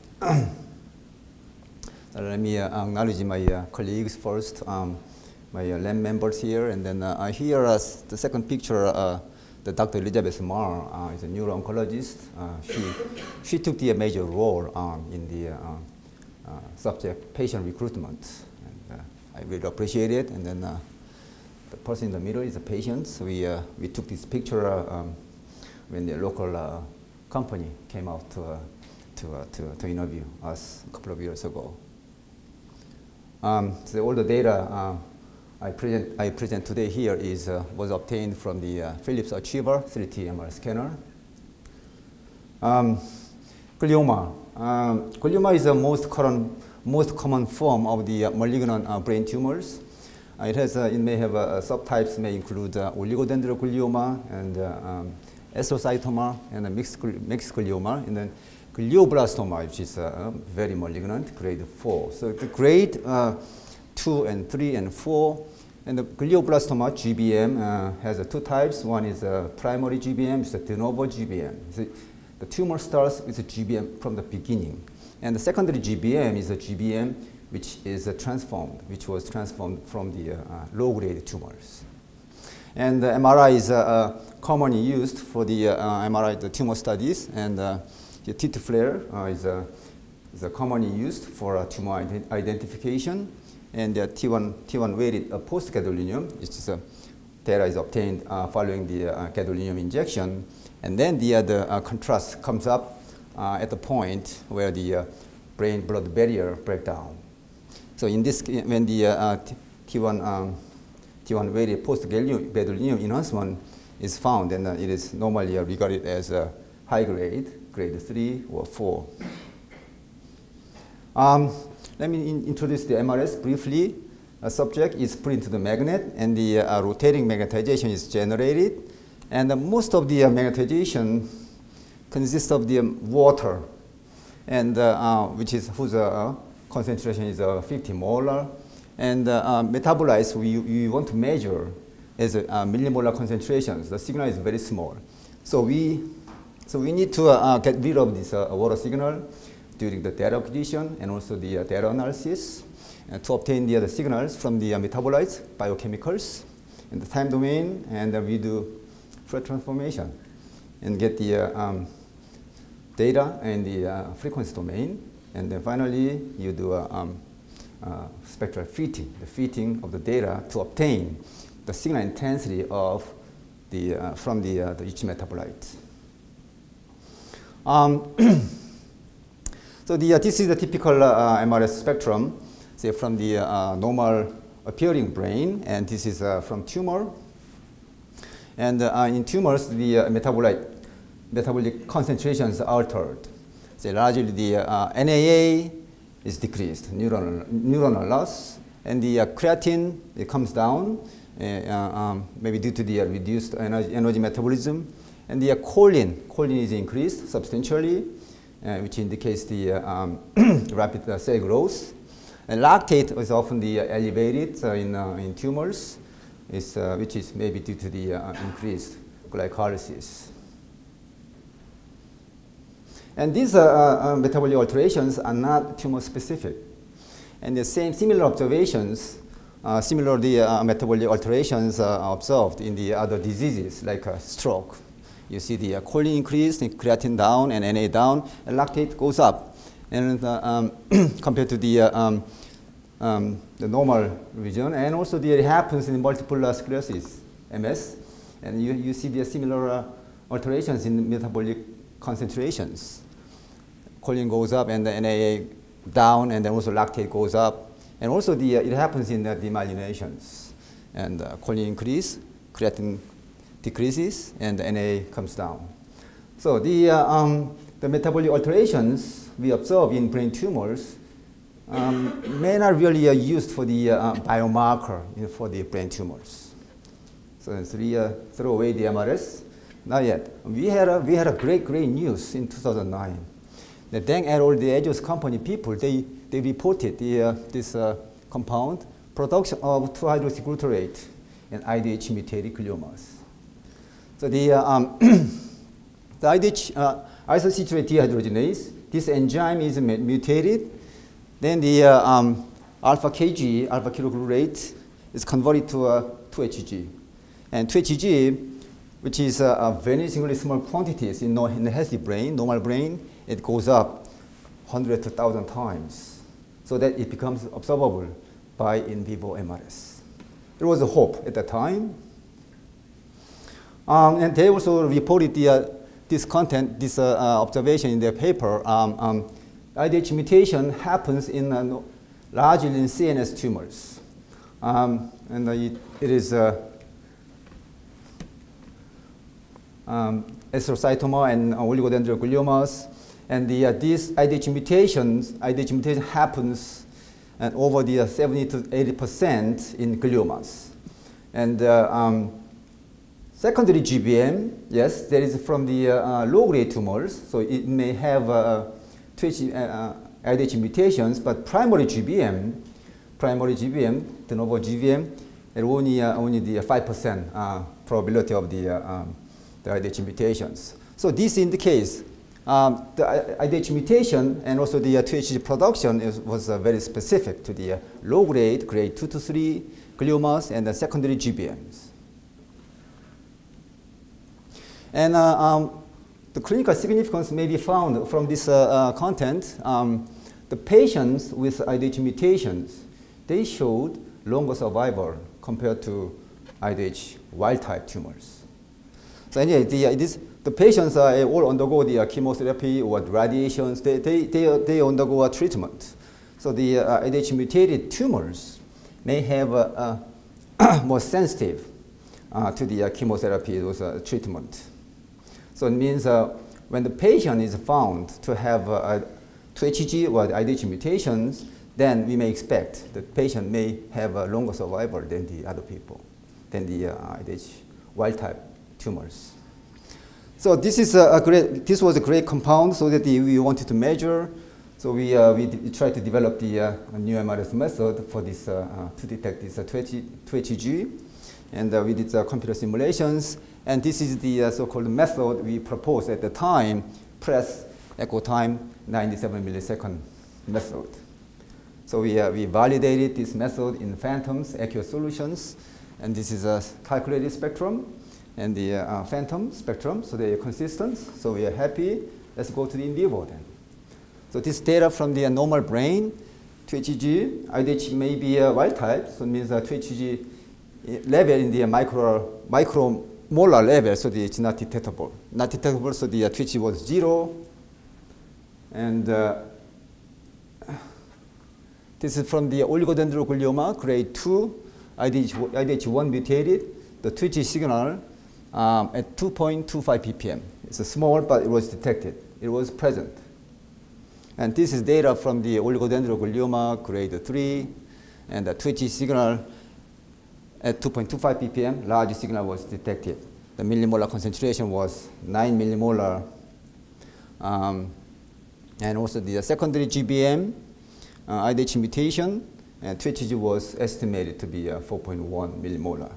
[SPEAKER 9] so let me uh, acknowledge my uh, colleagues first, um, my uh, lab members here, and then uh, here uh, the second picture. Uh, The Doctor Elizabeth Marr uh, is a neuro-oncologist. Uh, she, she took the major role um, in the uh, uh, subject patient recruitment. And, uh, I really appreciate it. And then uh, the person in the middle is the patient. So we, uh, we took this picture uh, um, when the local uh, company came out to, uh, to, uh, to, to interview us a couple of years ago. Um, so all the data uh, I present, I present today here is, uh, was obtained from the uh, Philips Achiever three T M R scanner. Um, glioma. Um, glioma is the most common, most common form of the uh, malignant uh, brain tumors. Uh, it, has, uh, it may have uh, subtypes may include uh, oligodendroglioma and uh, um, astrocytoma and a mixed, mixed glioma, and then glioblastoma, which is uh, very malignant, grade four. So the grade uh, two and three and four And the glioblastoma, G B M, uh, has uh, two types. One is a uh, primary G B M, it's a de novo G B M. So the tumor starts with a G B M from the beginning. And the secondary G B M is a G B M which is uh, transformed, which was transformed from the uh, uh, low-grade tumors. And the M R I is uh, uh, commonly used for the uh, M R I, the tumor studies, and uh, the T T flare uh, is, uh, is uh, commonly used for uh, tumor ident identification. And the T one, T one weighted uh, post-gadolinium, which is, uh, data is obtained uh, following the uh, gadolinium injection. And then the, uh, the uh, contrast comes up uh, at the point where the uh, brain-blood barrier breaks down. So in this, when the uh, T one, um, T one weighted post-gadolinium enhancement is found, and uh, it is normally uh, regarded as a high grade, grade three or four. Um, let me in introduce the M R S briefly. A subject is put into the magnet, and the uh, rotating magnetization is generated. And uh, most of the uh, magnetization consists of the um, water, and uh, uh, which is whose uh, concentration is uh, fifty molar. And uh, uh, metabolites we, we want to measure as uh, millimolar concentrations. The signal is very small. So we, so we need to uh, get rid of this uh, water signal during the data acquisition and also the uh, data analysis uh, to obtain the other signals from the uh, metabolites, biochemicals, in the time domain, and uh, we do Fourier transformation and get the uh, um, data in the uh, frequency domain. And then finally, you do a um, uh, spectral fitting, the fitting of the data to obtain the signal intensity of the, uh, from the, uh, the each metabolite. Um, so the, uh, this is the typical uh, M R S spectrum, say from the uh, normal appearing brain, and this is uh, from tumor. And uh, in tumors, the uh, metabolite, metabolic concentrations are altered. So largely the uh, N A A is decreased, neuronal, neuronal loss, and the uh, creatine, it comes down, uh, um, maybe due to the uh, reduced energy, energy metabolism. And the uh, choline, choline is increased substantially, uh, which indicates the uh, um, rapid uh, cell growth. And lactate is often the uh, elevated uh, in, uh, in tumors, is, uh, which is maybe due to the uh, increased glycolysis. And these uh, uh, metabolic alterations are not tumor-specific. And the same similar observations, uh, similarly uh, metabolic alterations are observed in the other diseases like uh, stroke. You see the uh, choline increase, creatine down, and N A down, and lactate goes up. And uh, um, compared to the, uh, um, um, the normal region, and also the, it happens in multiple uh, sclerosis, M S, and you, you see the similar uh, alterations in metabolic concentrations. Choline goes up and the N A A down, and then also lactate goes up. And also the, uh, it happens in the demyelinations. And uh, choline increase, creatine decreases, and the N A A comes down. So the, uh, um, the metabolic alterations we observe in brain tumors um, may not really uh, used for the uh, biomarker you know, for the brain tumors. So it's really, uh, throw away the M R S. Not yet. We had a, we had a great, great news in two thousand nine. The Deng et al., the Agios company people, they, they reported the, uh, this uh, compound, production of two hydroxyglutarate in I D H mutated gliomas. So the, uh, um, the I D H, uh, isocitrate dehydrogenase, this enzyme is mutated, then the uh, um, alpha K G, alpha kiloglutarate, is converted to uh, two H G. And two H G, which is uh, a very singularly small quantities in, no, in a healthy brain, normal brain, it goes up one hundred to one thousand times so that it becomes observable by in vivo M R S. There was a hope at the time. Um, and they also reported the, uh, this content, this uh, uh, observation in their paper. Um, um, I D H mutation happens in uh, largely in C N S tumors. Um, and uh, it, it is uh, um, astrocytoma and oligodendrogliomas. And the, uh, these I D H mutations, I D H mutation happens and over the uh, seventy to eighty percent in gliomas. And uh, um, secondary G B M, yes, there is from the uh, uh, low-grade tumors, so it may have uh, twitch, uh, I D H mutations, but primary G B M, primary G B M, de novo G B M, and only, uh, only the five percent uh, probability of the, uh, um, the I D H mutations. So this indicates um, the I D H mutation and also the uh, two H G production is, was uh, very specific to the uh, low grade, grade two to three gliomas and the secondary G B Ms. And uh, um, the clinical significance may be found from this uh, uh, content. Um, the patients with I D H mutations, they showed longer survival compared to I D H wild-type tumors. So anyway, the, uh, this, the patients uh, all undergo the uh, chemotherapy or radiations. They, they, they, they undergo a treatment. So the uh, I D H mutated tumors may have uh, uh, more sensitive uh, to the uh, chemotherapy or uh, treatment. So it means uh, when the patient is found to have uh, two H G or I D H mutations, then we may expect the patient may have a longer survival than the other people, than the uh, I D H wild-type tumors. So this is a, a great. This was a great compound, so that the, we wanted to measure. So we uh, we, we tried to develop the uh, new M R S method for this uh, uh, to detect this uh, two H G, and uh, we did uh, computer simulations. And this is the uh, so-called method we proposed at the time, press echo time ninety-seven millisecond method. So we, uh, we validated this method in phantoms, aqueous solutions, and this is a calculated spectrum and the uh, phantom spectrum, so they are consistent. So we are happy. Let's go to the in vivo then. So this data from the uh, normal brain, two H G, I D H may be a wild type, so it means uh, two H G level in the uh, micro, micro molar level, so the, it's not detectable. Not detectable, so the uh, two H G was zero. And uh, this is from the oligodendroglioma, grade two, I D H one mutated, the two H G signal um, at two point two five p p m. It's a small, but it was detected. It was present. And this is data from the oligodendroglioma, grade three, and the two H G signal at two point two five p p m, large signal was detected. The millimolar concentration was nine millimolar. Um, and also the secondary G B M, uh, I D H mutation, and two H G was estimated to be uh, four point one millimolar.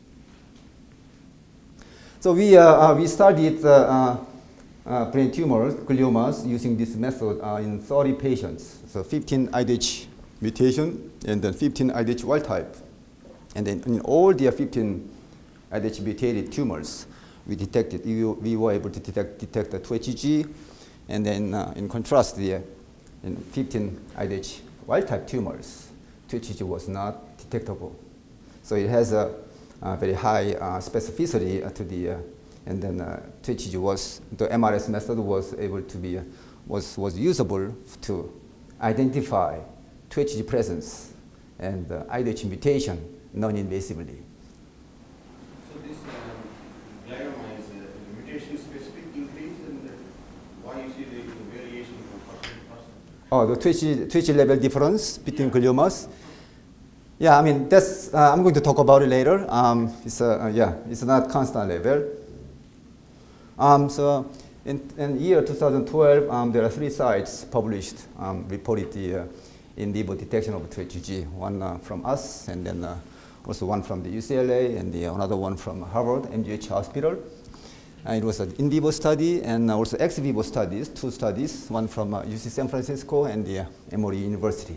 [SPEAKER 9] So we, uh, uh, we studied uh, uh, uh, brain tumors, gliomas, using this method uh, in thirty patients. So fifteen I D H mutation, and then fifteen I D H wild type. And then in all the fifteen I D H mutated tumors, we detected, we, we were able to detect, detect the two H G, and then uh, in contrast, the, uh, in fifteen I D H wild type tumors, two H G was not detectable. So it has a, a very high uh, specificity uh, to the, uh, and then uh, two H G was, the M R S method was able to be, uh, was, was usable to identify two H G presence and uh, I D H mutation non-invasively.
[SPEAKER 3] So this um, glioma is a mutation-specific increase, and why you see the variation from person to person?
[SPEAKER 9] Oh, the two H G, two H G level difference between yeah. gliomas. Yeah, I mean, that's, uh, I'm going to talk about it later. Um, it's, uh, uh, yeah, it's not constant level. Um, so in, in year two thousand twelve, um, there are three sites published, um, reported the uh, in vivo detection of two H G, one uh, from us, and then uh, also one from the U C L A, and the, uh, another one from Harvard M G H Hospital. And it was an in vivo study and also ex vivo studies, two studies, one from uh, U C San Francisco and the uh, Emory University.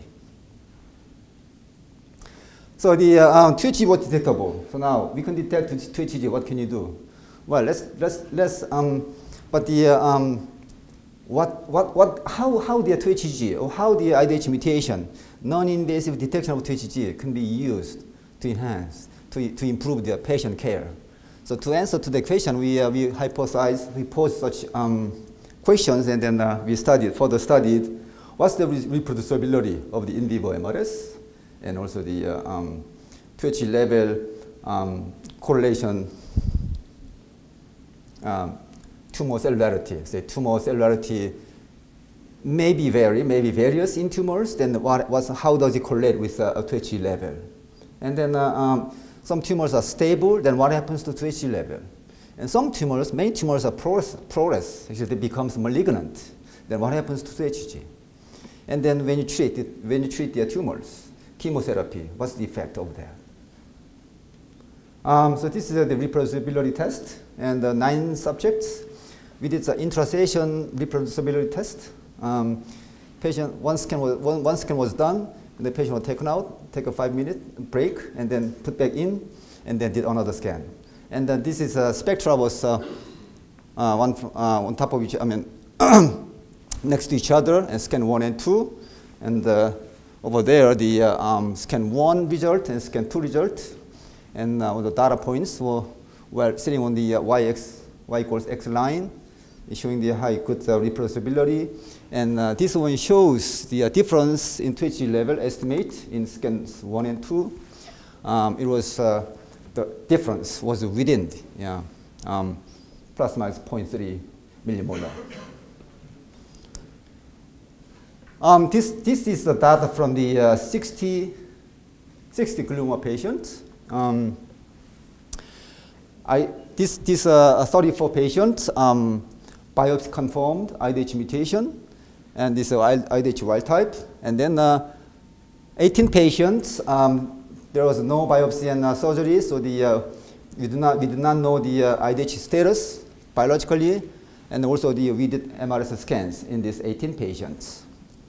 [SPEAKER 9] So the uh, um, two H G was detectable. So now we can detect two H G. What can you do? Well, let's let's let's. Um, but the uh, um, what what what? How how the two H G or how the I D H mutation, non-invasive detection of two H G can be used to enhance to to improve the patient care. So to answer to the question, we uh, we hypothesized, we posed such um, questions, and then uh, we studied further studied what's the re reproducibility of the in vivo M R S. And also the uh, um, two H G level um, correlation, um, tumor cellularity. Say tumor cellularity may be vary, may be various in tumors. Then what was how does it correlate with uh, a two H G level? And then uh, um, some tumors are stable. Then what happens to two H G level? And some tumors, many tumors are progress. Actually, they becomes malignant. Then what happens to two H G? And then when you treat it, when you treat their tumors, chemotherapy, what's the effect of that? Um, so this is uh, the reproducibility test, and uh, nine subjects. We did the intra-session reproducibility test. Um, patient, one scan, was, one, one scan was done, and the patient was taken out, take a five-minute break, and then put back in, and then did another scan. And then this is a uh, spectra was uh, uh, one uh, on top of each, I mean, next to each other, and scan one and two, and uh, over there the uh, um, scan one result and scan two result, and uh, the data points were, were sitting on the uh, y-x, y equals x line, showing the high good uh, reproducibility, and uh, this one shows the uh, difference in twitch level estimate in scans one and two. Um, it was uh, the difference was within, yeah, um, plus minus zero point three millimolar. Um, this, this is the data from the uh, sixty, sixty glioma patients. Um, I, this this uh, thirty-four patients, um, biopsy confirmed I D H mutation, and this uh, I D H wild type. And then uh, eighteen patients, um, there was no biopsy and uh, surgery, so the, uh, we, do not, we did not know the uh, I D H status biologically, and also the, we did M R S scans in these eighteen patients.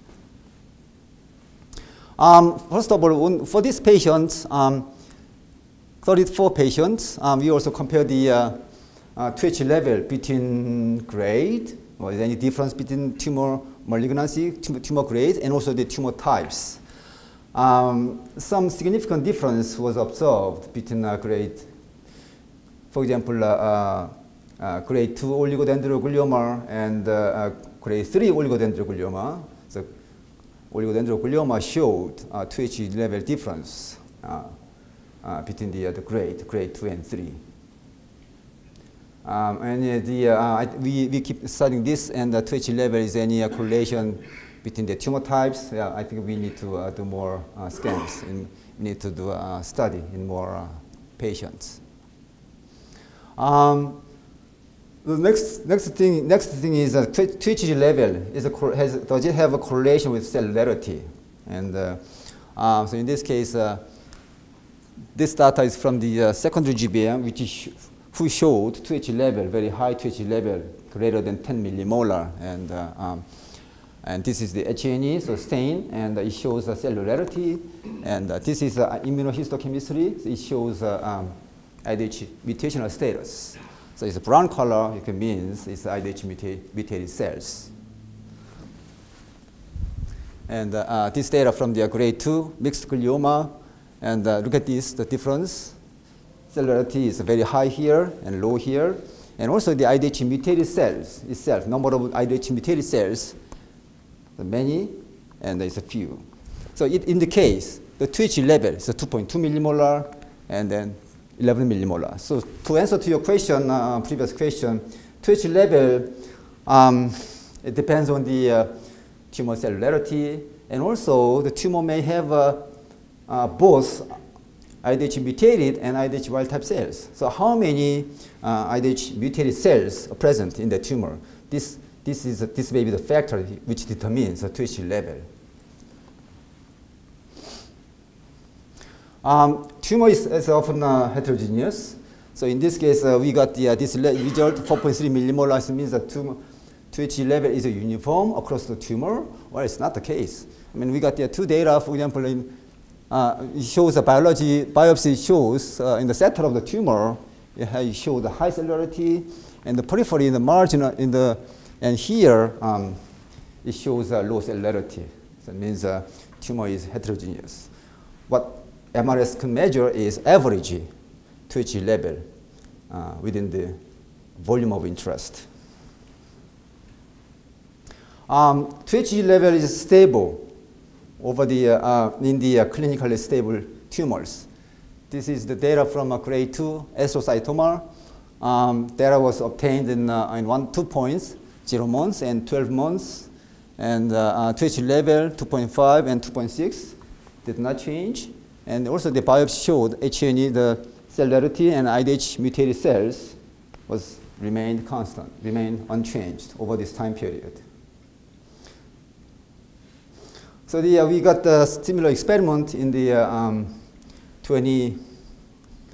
[SPEAKER 9] Um, first of all, for these patients, um, thirty-four patients, um, we also compare the uh, uh, twitch level between grade, or is there any difference between tumor malignancy, tumor, tumor grade, and also the tumor types. Um, some significant difference was observed between uh, grade, for example, uh, uh, uh, grade two oligodendroglioma and uh, uh, grade three oligodendroglioma. So oligodendroglioma showed uh, twitch level difference uh, uh, between the, uh, the grade, grade two and three. Um, and uh, the, uh, we, we keep studying this, and the twitch level is any uh, correlation between the tumor types. Yeah, I think we need to uh, do more uh, scans, and we need to do a uh, study in more uh, patients. Um, the next, next thing, next thing is uh, twitch level is a has, does it have a correlation with cellularity? And uh, uh, so in this case, uh, this data is from the uh, secondary G B M, which is who showed twitch level, very high twitch level, greater than ten millimolar, and uh, um, and this is the H N E, so stain, and uh, it shows uh, cellularity, and uh, this is uh, immunohistochemistry, so it shows uh, um, I D H mutational status. So it's a brown color, it means it's I D H muta mutated cells. And uh, uh, this data from the uh, grade two mixed glioma, and uh, look at this, the difference. Cellularity is very high here and low here, and also the I D H mutated cells itself, number of I D H mutated cells, the many, and there's a few. So it indicates the twitch level is two point two millimolar, and then eleven millimolar. So to answer to your question, uh, previous question, twitch level, um, it depends on the uh, tumor cellularity, and also the tumor may have uh, uh, both I D H mutated and I D H wild type cells. So how many uh, I D H mutated cells are present in the tumor? This, this, is, uh, this may be the factor which determines the twitch level. Um, tumor is, is often uh, heterogeneous. So in this case, uh, we got the, uh, this result, four point three millimolar. It means that tumor twitch level is uniform across the tumor. Well, it's not the case. I mean, we got the uh, two data, for example, in, uh, it shows a biology, biopsy shows uh, in the center of the tumor, it shows the high cellularity, and the periphery in the margin, in the, and here, um, it shows uh, low cellularity. So it means uh, tumor is heterogeneous. What M R S can measure is average twitch level uh, within the volume of interest. Um, twitch level is stable over the, uh, uh, in the uh, clinically stable tumors. This is the data from a grade two astrocytoma. Um, data was obtained in, uh, in one, two points, zero months and twelve months. And uh, uh, twitch level two point five and two point six did not change. And also the biopsy showed H N E, the cellularity, and I D H mutated cells was remained constant, remained unchanged over this time period. So the, uh, we got the similar experiment in the uh, um, twenty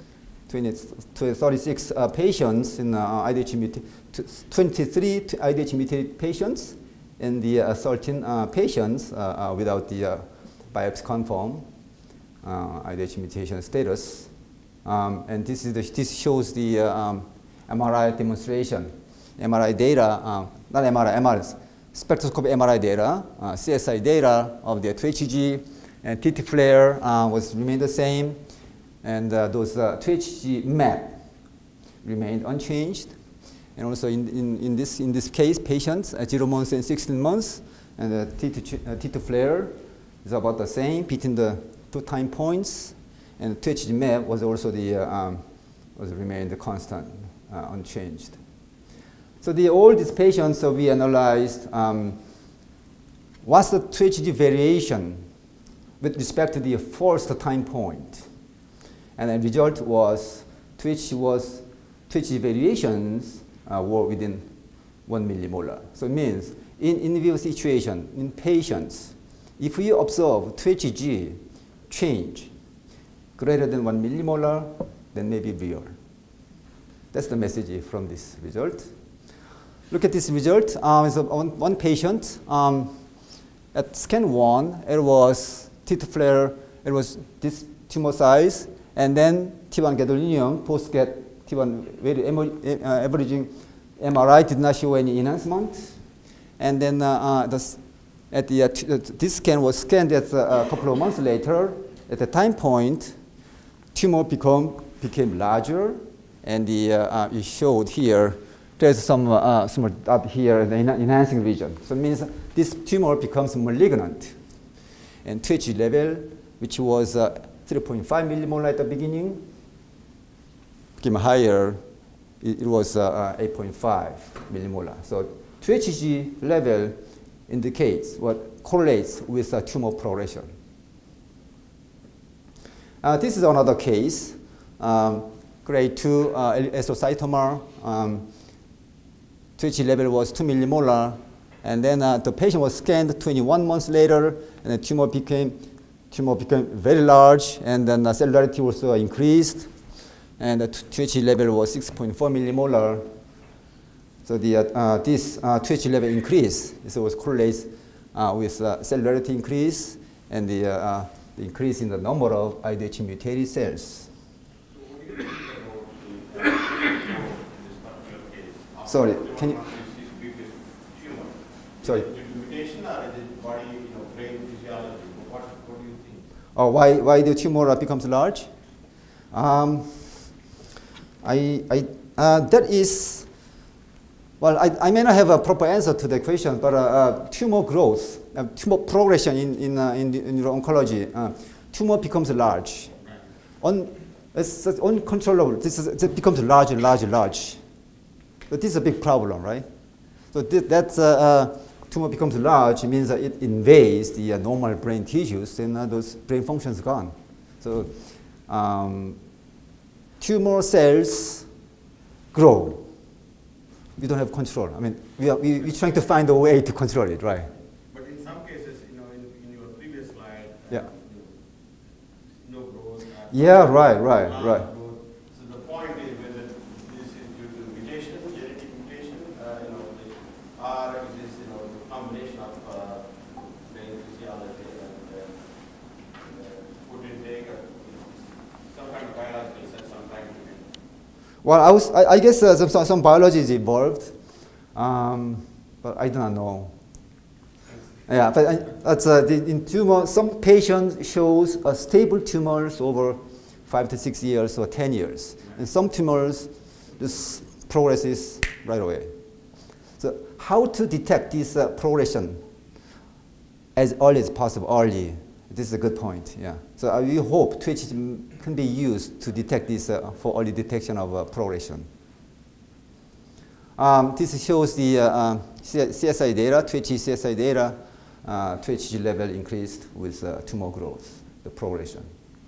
[SPEAKER 9] twenty, thirty-six uh, patients in uh, I D H mutated, twenty-three I D H mutated patients, and the uh, thirteen uh, patients uh, uh, without the uh, biopsy confirmed uh, I D H mutation status. Um, and this is the, this shows the uh, um, M R I demonstration, M R I data, uh, not M R I, M R I, spectroscopy M R I data, uh, C S I data of the T H G, and T T flare uh, was remained the same, and uh, those uh, T H G map remained unchanged. And also in, in, in, this, in this case, patients at zero months and sixteen months, and the T T flare is about the same between the two time points, and the T H G map was also the, uh, um, was remained constant, uh, unchanged. So the, all these patients, so we analyzed um, what's the T H G variation with respect to the first time point. And the result was T H G was T H G variations uh, were within one millimolar. So it means in in vivo situation, in patients, if we observe T H G change greater than one millimolar, then maybe real. That's the message from this result. Look at this result. Um, so on one patient, um, at scan one, it was T T flare, it was this tumor size, and then T one gadolinium, post-get T one very uh, averaging M R I did not show any enhancement. And then uh, uh, the, at the, uh, this scan was scanned at, uh, a couple of months later. At the time point, tumor become, became larger, and the, uh, uh, it showed here, there's some, uh, some up here in the enhancing region. So it means this tumor becomes malignant. And T H G level, which was uh, three point five millimolar at the beginning, became higher. It, it was uh, uh, eight point five millimolar. So T H G level indicates what correlates with uh, tumor progression. Uh, this is another case, um, grade two uh, astrocytoma. Um, T H G level was two millimolar, and then uh, the patient was scanned twenty-one months later, and the tumor became tumor became very large, and then the cellularity also increased, and the T H G level was six point four millimolar. So the, uh, this uh, T H G level increase so was correlates uh, with uh, cellularity increase and the, uh, the increase in the number of I D H mutated cells. Sorry, can you? Sorry.
[SPEAKER 3] Mutation or is it body, you know, brain physiology? What, what do you think?
[SPEAKER 9] Oh, why, why the tumor becomes large? Um, I, I, uh, that is, well, I, I may not have a proper answer to the question, but uh, uh, tumor growth, uh, tumor progression in, in, uh, in, in neuro-oncology, uh, tumor becomes large. Un, it's, it's uncontrollable. This is, it becomes large and large and large. But this is a big problem, right? So th that's, uh, uh, tumor becomes large, it means that it invades the uh, normal brain tissues, and uh, those brain functions gone. So um, tumor cells grow. We don't have control. I mean, we are we, we're trying to find a way to control it, right?
[SPEAKER 3] But in some cases, you know, in, in your previous slide,
[SPEAKER 9] yeah.
[SPEAKER 3] Uh, no growth. Uh,
[SPEAKER 9] yeah, right, right,
[SPEAKER 3] uh,
[SPEAKER 9] right.
[SPEAKER 3] Growth. So the point is whether this is due to mutation, genetic mutation, uh, you know, the, or it is, you know, the combination of uh, brain physiology and uh, uh, food intake, or some kind of biological sense, some kind of.
[SPEAKER 9] Well, I, was, I, I guess uh, some, some biology is involved, um, but I do not know. Yeah, but I, that's, uh, the, in tumor, some patients shows a stable tumors over five to six years or ten years. And some tumors, this progresses right away. So how to detect this uh, progression as early as possible, early? This is a good point, yeah. So uh, we hope T H G can be used to detect this uh, for early detection of uh, progression. Um, this shows the uh, uh, C S I data, T H G C S I data, uh, T H G level increased with uh, tumor growth, the progression.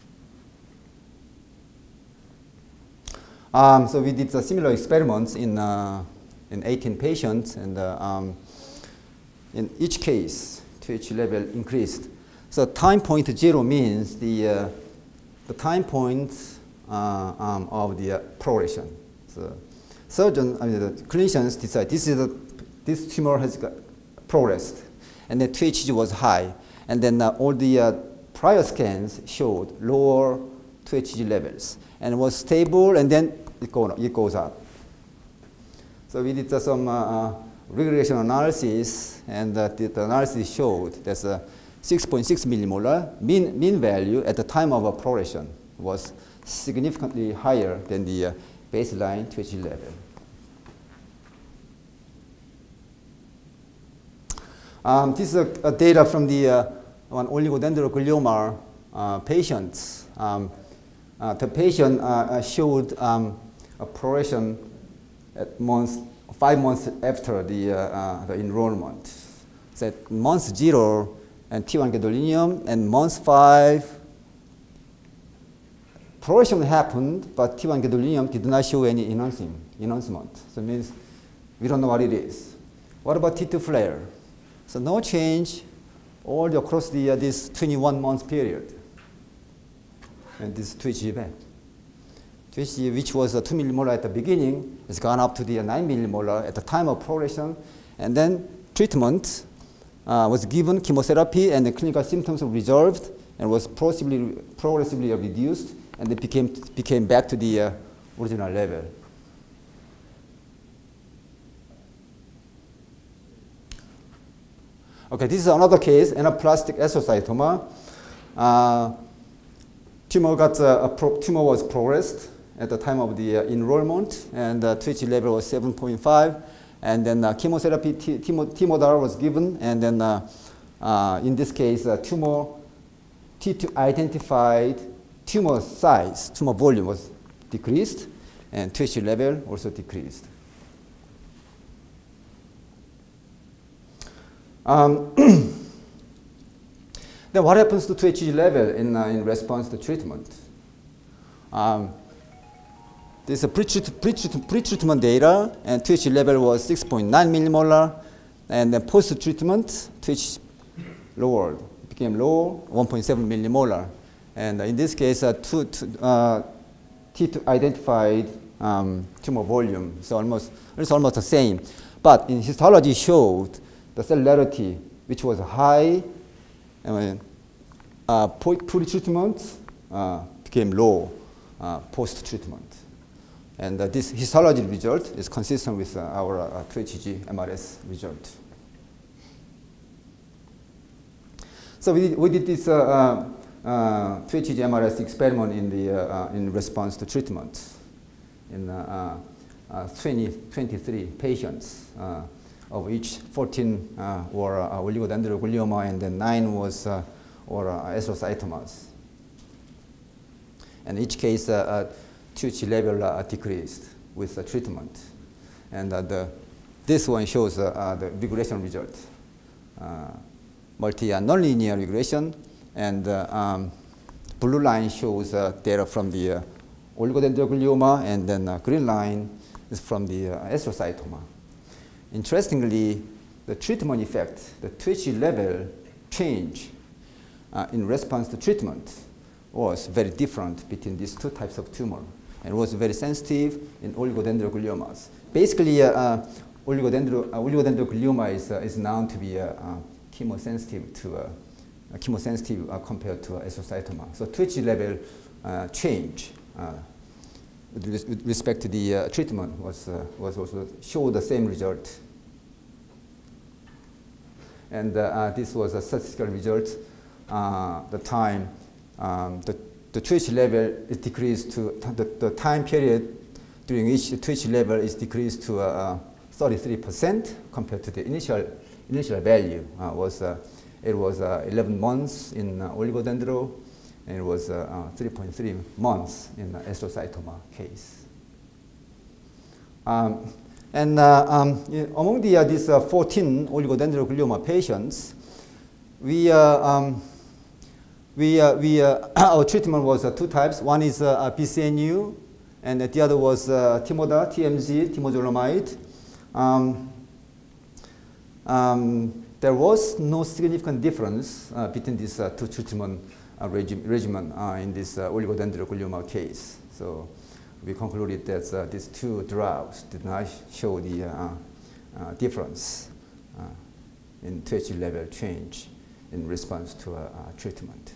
[SPEAKER 9] Um, so we did uh, similar experiments in, uh, in eighteen patients, and uh, um, in each case, T H G level increased. So time point zero means the, uh, the time point uh, um, of the uh, progression. So surgeon, I mean, the clinicians decide this is a, this tumor has got progressed, and the T H G was high, and then uh, all the uh, prior scans showed lower T H G levels, and it was stable, and then it, go, it goes up. So we did uh, some uh, uh, regression analysis, and uh, the, the analysis showed there's a six point six millimolar mean, mean value at the time of a progression was significantly higher than the uh, baseline T H G level. Um, this is a, a data from the uh, one oligodendroglioma uh, patients. Um, uh, the patient uh, showed um, a progression at month, five months after the, uh, uh, the enrollment. So at month zero, and T one gadolinium, and month five, progression happened, but T one gadolinium did not show any enhancing, enhancement. So it means we don't know what it is. What about T two flare? So no change all the, across the, uh, this twenty-one month period. And this T H G back. T H G, which was uh, two millimolar at the beginning, has gone up to the uh, nine millimolar at the time of progression. And then treatment uh, was given chemotherapy, and the clinical symptoms were resolved and was progressively, progressively reduced, and it became, became back to the uh, original level. Okay, this is another case, anaplastic astrocytoma. Uh, tumor, got, uh, a pro tumor was progressed at the time of the uh, enrollment, and the T H G level was seven point five, and then uh, chemotherapy, Timodar was given, and then uh, uh, in this case, uh, tumor T two identified tumor size, tumor volume was decreased, and T H G level also decreased. Um, then what happens to T H G level in, uh, in response to treatment? Um, This is a pre-treatment pre pre data, and T H G level was six point nine millimolar, and then post-treatment, T H G lowered, it became low, one point seven millimolar. And in this case, uh, two, two, uh, T two identified um, tumor volume, so almost, it's almost the same. But in histology showed the cellularity, which was high, and uh, pre-treatment uh, became low uh, post-treatment. And uh, this histology result is consistent with uh, our uh, T H G M R S result. So we did, we did this uh, uh, uh, T H G M R S experiment in, the, uh, uh, in response to treatment in uh, uh, twenty, twenty-three patients, uh, of which fourteen uh, were uh, oligodendroglioma, and then nine was uh, or uh, astrocytomas. And each case, uh, uh, T H G level uh, decreased with the treatment. And uh, the, this one shows uh, uh, the regression result. Uh, multi and nonlinear regression, and uh, um, blue line shows uh, data from the uh, oligodendroglioma, and then uh, green line is from the uh, astrocytoma. Interestingly, the treatment effect, the T H G level change uh, in response to treatment was very different between these two types of tumor, and was very sensitive in oligodendrogliomas. Basically, uh, uh, oligodendro, uh, oligodendroglioma is, uh, is known to be uh, uh, chemosensitive to uh, uh, chemosensitive uh, compared to uh, astrocytoma. So T H G level uh, change uh, with, res with respect to the uh, treatment was uh, was also showed the same result. And uh, uh, this was a statistical result. Uh, the time um, the the T H G level is decreased to the, the time period during which the T H G level is decreased to uh, thirty-three percent compared to the initial initial value. Uh, was uh, it was uh, eleven months in uh, oligodendro, and it was uh, uh, three point three months in the astrocytoma case. Um, and uh, um, among the uh, these uh, fourteen oligodendroglioma patients, we uh, um, we uh, we uh, our treatment was uh, two types. One is uh, B C N U, and the other was uh, Timoda, T M Z, temozolomide. Um, um, there was no significant difference uh, between these uh, two treatment uh, regi regimen uh, in this uh, oligodendroglioma case. So we concluded that uh, these two drugs did not show the uh, uh, difference uh, in T H G level change in response to uh, uh, treatment.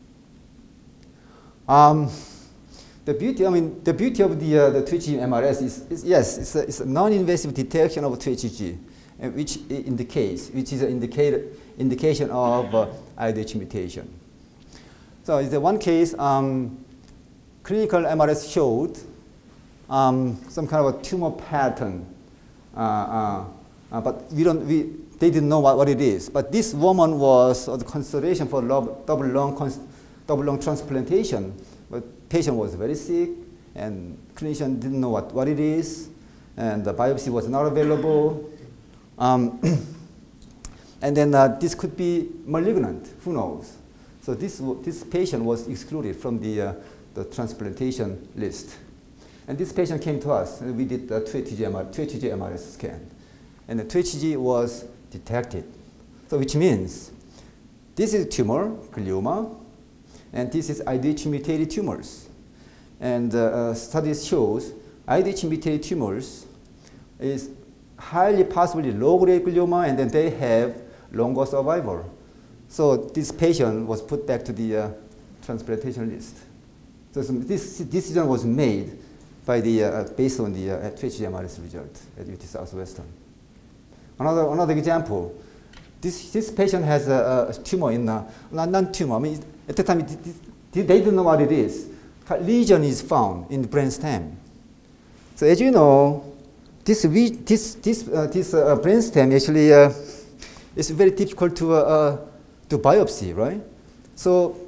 [SPEAKER 9] Um, the beauty, I mean, the beauty of the uh, the T H G M R S is, is yes, it's a, it's a non-invasive detection of T H G, uh, which indicates, which is an indicator, indication of uh, I D H mutation. So, in the one case, um, clinical M R S showed um, some kind of a tumor pattern, uh, uh, uh, but we don't, we, they didn't know what, what it is. But this woman was on the consideration for double lung, double lung transplantation. But patient was very sick, and clinician didn't know what, what it is, and the biopsy was not available. Um, and then uh, this could be malignant, who knows? So this, this patient was excluded from the, uh, the transplantation list. And this patient came to us, and we did the T H G M R S scan. And the T H G was detected. So which means this is tumor, glioma, and this is I D H mutated tumors. And uh, uh, studies shows I D H mutated tumors is highly possibly low-grade glioma, and then they have longer survival. So this patient was put back to the uh, transplantation list. So this decision was made by the, uh, based on the uh, T H G M R S result at U T Southwestern. Another, another example, this, this patient has a, a tumor in, a, non-tumor, I mean, at the time, it, it, it, they didn't know what it is. Lesion is found in the brainstem. So as you know, this, this, this, uh, this uh, brainstem actually uh, is very difficult to, uh, uh, to biopsy, right? So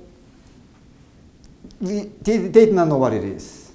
[SPEAKER 9] we, they, they did not know what it is.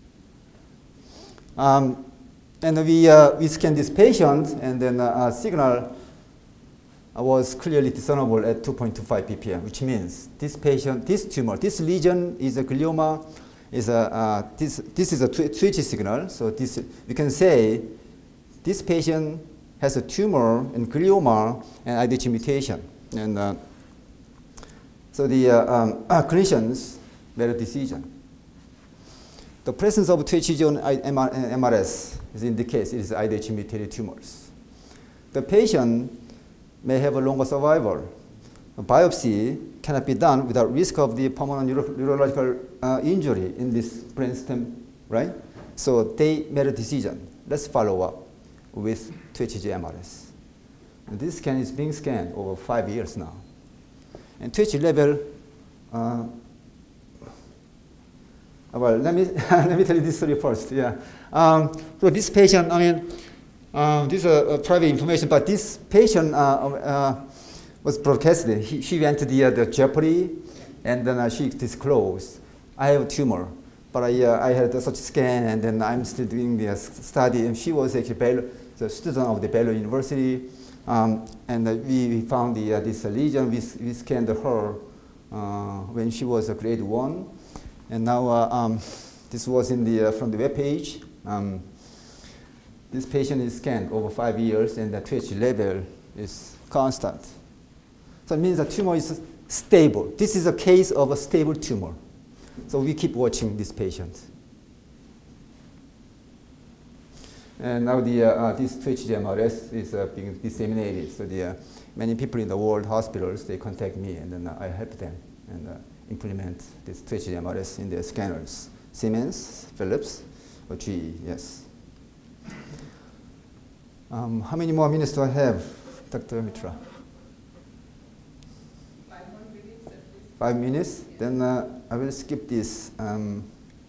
[SPEAKER 9] Um, and we, uh, we scanned this patient, and then uh, a signal was clearly discernible at two point two five p p m, which means this patient, this tumor, this lesion is a glioma, is a, uh, this, this is a T H G signal. So this, we can say this patient has a tumor and glioma and I D H mutation. And uh, so the uh, um, uh, clinicians made a decision. The presence of T H G on M R S is indicates it is I D H mutated tumors. The patient may have a longer survival. A biopsy cannot be done without risk of the permanent neuro neurological uh, injury in this brainstem, right? So they made a decision. Let's follow up with T H G M R S. And this scan is being scanned over five years now. And T H G level, uh, well, let me, let me tell you this story first, yeah. Um, so this patient, I mean, Uh, this is uh, uh, private information, but this patient uh, uh, was broadcasted. He, she went to the, uh, the Jeopardy, and then uh, she disclosed, I have a tumor, but I, uh, I had uh, such scan, and then I'm still doing the uh, study. And she was actually Baylor, the student of the Baylor University, um, and uh, we, we found the, uh, this uh, lesion. We, we scanned her uh, when she was a grade one, and now uh, um, this was in the, uh, from the web page. Um, This patient is scanned over five years, and the T H G level is constant. So it means the tumor is stable. This is a case of a stable tumor. So we keep watching this patient. And now the, uh, uh, this T H G M R S is uh, being disseminated. So the, uh, many people in the world hospitals, they contact me, and then uh, I help them and uh, implement this T H G M R S in their scanners. Siemens, Philips, or G E, yes. Um, how many more minutes do I have, Doctor Mitra?
[SPEAKER 8] Five more minutes at least.
[SPEAKER 9] Five minutes? Yeah. Then uh, I will skip this. Um,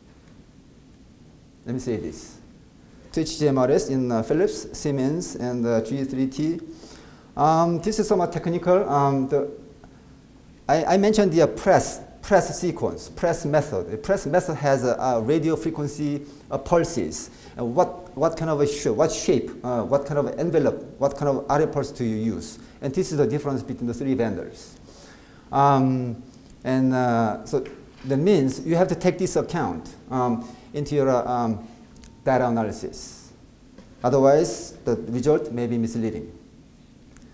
[SPEAKER 9] let me say this. T H G M R S in uh, Philips, Siemens, and uh, G three T. Um, this is somewhat technical. Um, the, I, I mentioned the uh, press, press sequence, press method. The press method has a, a radio frequency uh, pulses. And what, what kind of a shape, what shape, uh, what kind of envelope, what kind of R F pulse do you use? And this is the difference between the three vendors. Um, and uh, so that means you have to take this account um, into your uh, um, data analysis. Otherwise, the result may be misleading.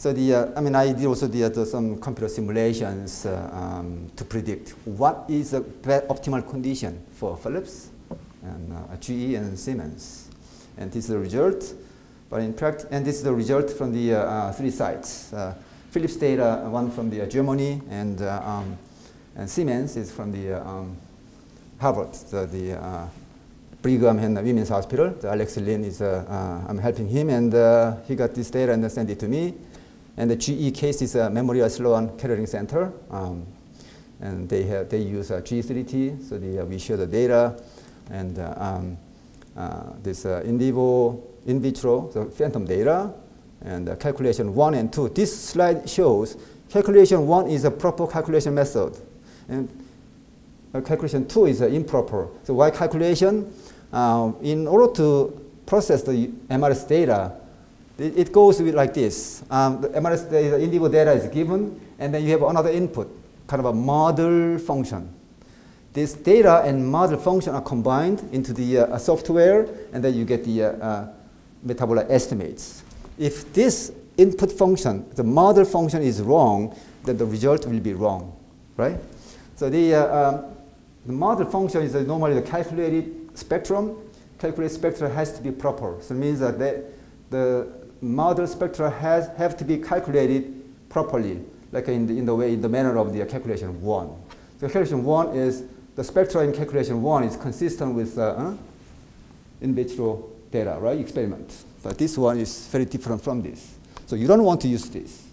[SPEAKER 9] So the, uh, I mean, I did also the, uh, some computer simulations uh, um, to predict what is the optimal condition for Philips and uh, G E and Siemens. And this is the result. But in practice, and this is the result from the uh, uh, three sites. Uh, Philips data, one from the uh, Germany, and uh, um, and Siemens is from the uh, um, Harvard, the, the uh, Brigham and Women's Hospital. The Alex Lin is, uh, uh, I'm helping him, and uh, he got this data and sent it to me. And the G E case is a Memorial Sloan Kettering Center, um, and they have they use uh, G three T, so the, uh, we share the data, and uh, um, uh, this uh, in vivo, in vitro, the phantom data, and uh, calculation one and two. This slide shows calculation one is a proper calculation method, and uh, calculation two is uh, improper. So why calculation? Uh, in order to process the M R S data, it, it goes with like this. Um, the M R S data, in vivo data is given, and then you have another input, kind of a model function. This data and model function are combined into the uh, software, and then you get the uh, uh, metabolite estimates. If this input function, the model function is wrong, then the result will be wrong, right? So the, uh, um, the model function is uh, normally the calculated spectrum. Calculated spectrum has to be proper. So it means that the, the model spectra has have to be calculated properly, like in the, in the way, in the manner of the uh, calculation one. So calculation one is, the spectra in calculation one is consistent with uh, uh, in vitro data, right, experiment. But this one is very different from this. So you don't want to use this.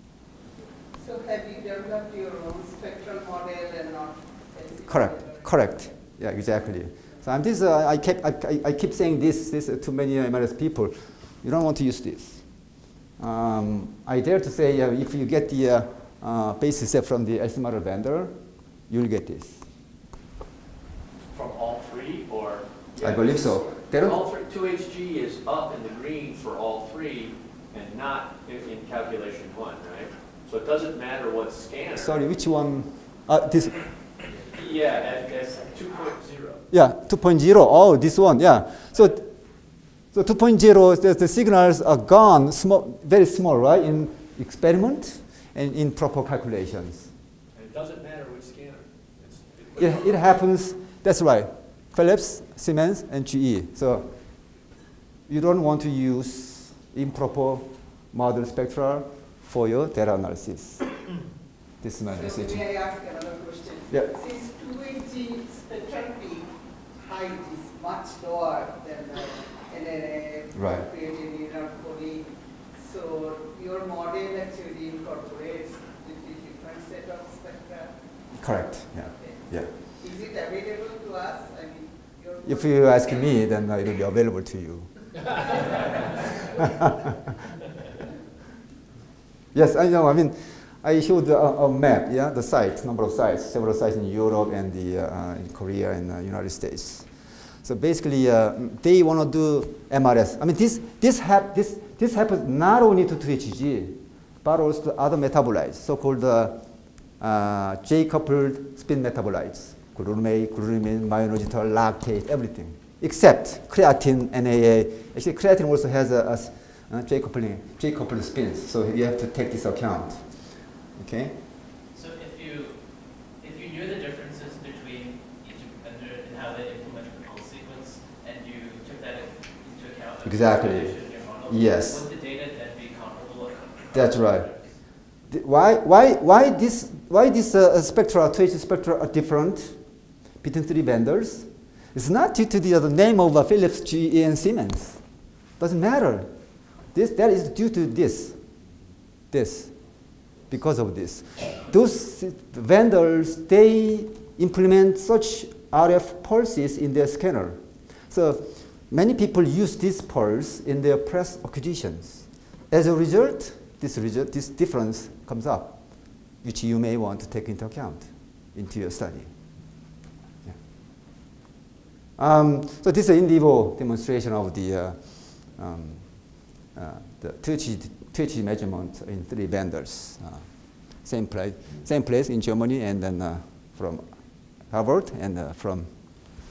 [SPEAKER 8] So have you developed your own spectral model and not?
[SPEAKER 9] Correct, correct, yeah, exactly. So I'm this, uh, I, kept, I, I keep saying this, this uh, to many M R S people. You don't want to use this. Um, I dare to say uh, if you get the uh, uh, basis set from the S M R vendor, you'll get this.
[SPEAKER 4] From all three, or?
[SPEAKER 9] I believe so.
[SPEAKER 4] All three, two H G is up in the green for all three and not in, in calculation one, right? So it doesn't matter what scanner.
[SPEAKER 9] Sorry, which one? Uh, this.
[SPEAKER 4] Yeah, that's two point oh.
[SPEAKER 9] Yeah, two point oh. Oh, this one, yeah. So, so two point oh, the, the signals are gone, small, very small, right, in experiment and in proper calculations.
[SPEAKER 4] And it doesn't matter which scanner. It's,
[SPEAKER 9] it, it happens, that's right. Philips, Siemens, and G E. So you don't want to use improper model spectra for your data analysis. This is my
[SPEAKER 8] so
[SPEAKER 9] message.
[SPEAKER 8] May I ask another question?
[SPEAKER 9] Yeah.
[SPEAKER 8] Since two H G spectral peak height is much lower than the N R A,
[SPEAKER 9] right.
[SPEAKER 8] created in our poly, so your model actually incorporates the different set of spectra?
[SPEAKER 9] Correct, yeah.
[SPEAKER 8] Okay.
[SPEAKER 9] Yeah.
[SPEAKER 8] Is it available to us? I mean, your
[SPEAKER 9] if you ask me, then uh, it will be available to you. Yes, I know. I mean, I showed a, a map, yeah, the sites, number of sites, several sites in Europe and the, uh, in Korea and the uh, United States. So basically, uh, they want to do M R S. I mean, this, this, hap this, this happens not only to two H G, but also to other metabolites, so-called uh, uh, J-coupled spin metabolites, glutamate, glutamine, myoinositol, lactate, everything, except creatine, N A A. Actually, creatine also has a, a uh, J-coupling, J-coupled spins, so you have to take this account. Okay.
[SPEAKER 6] So if you if you knew the differences between each vendor and how they implement the whole sequence, and you took that into account,
[SPEAKER 9] exactly.
[SPEAKER 6] In your model,
[SPEAKER 9] yes.
[SPEAKER 6] would the data then be comparable?
[SPEAKER 9] That's right. Why why why this why this uh, spectra, two H G spectra are different between three vendors? It's not due to the, uh, the name of uh, Philips, G E, and Siemens. Doesn't matter. This that is due to this, this. Because of this. Those vendors, they implement such R F pulses in their scanner. So many people use this pulse in their press acquisitions. As a result, this result, this difference comes up, which you may want to take into account into your study. Yeah. Um, so this is an in vivo demonstration of the, uh, um, uh, the two H G measurement in three vendors. Uh, same place, same place in Germany, and then uh, from Harvard and uh, from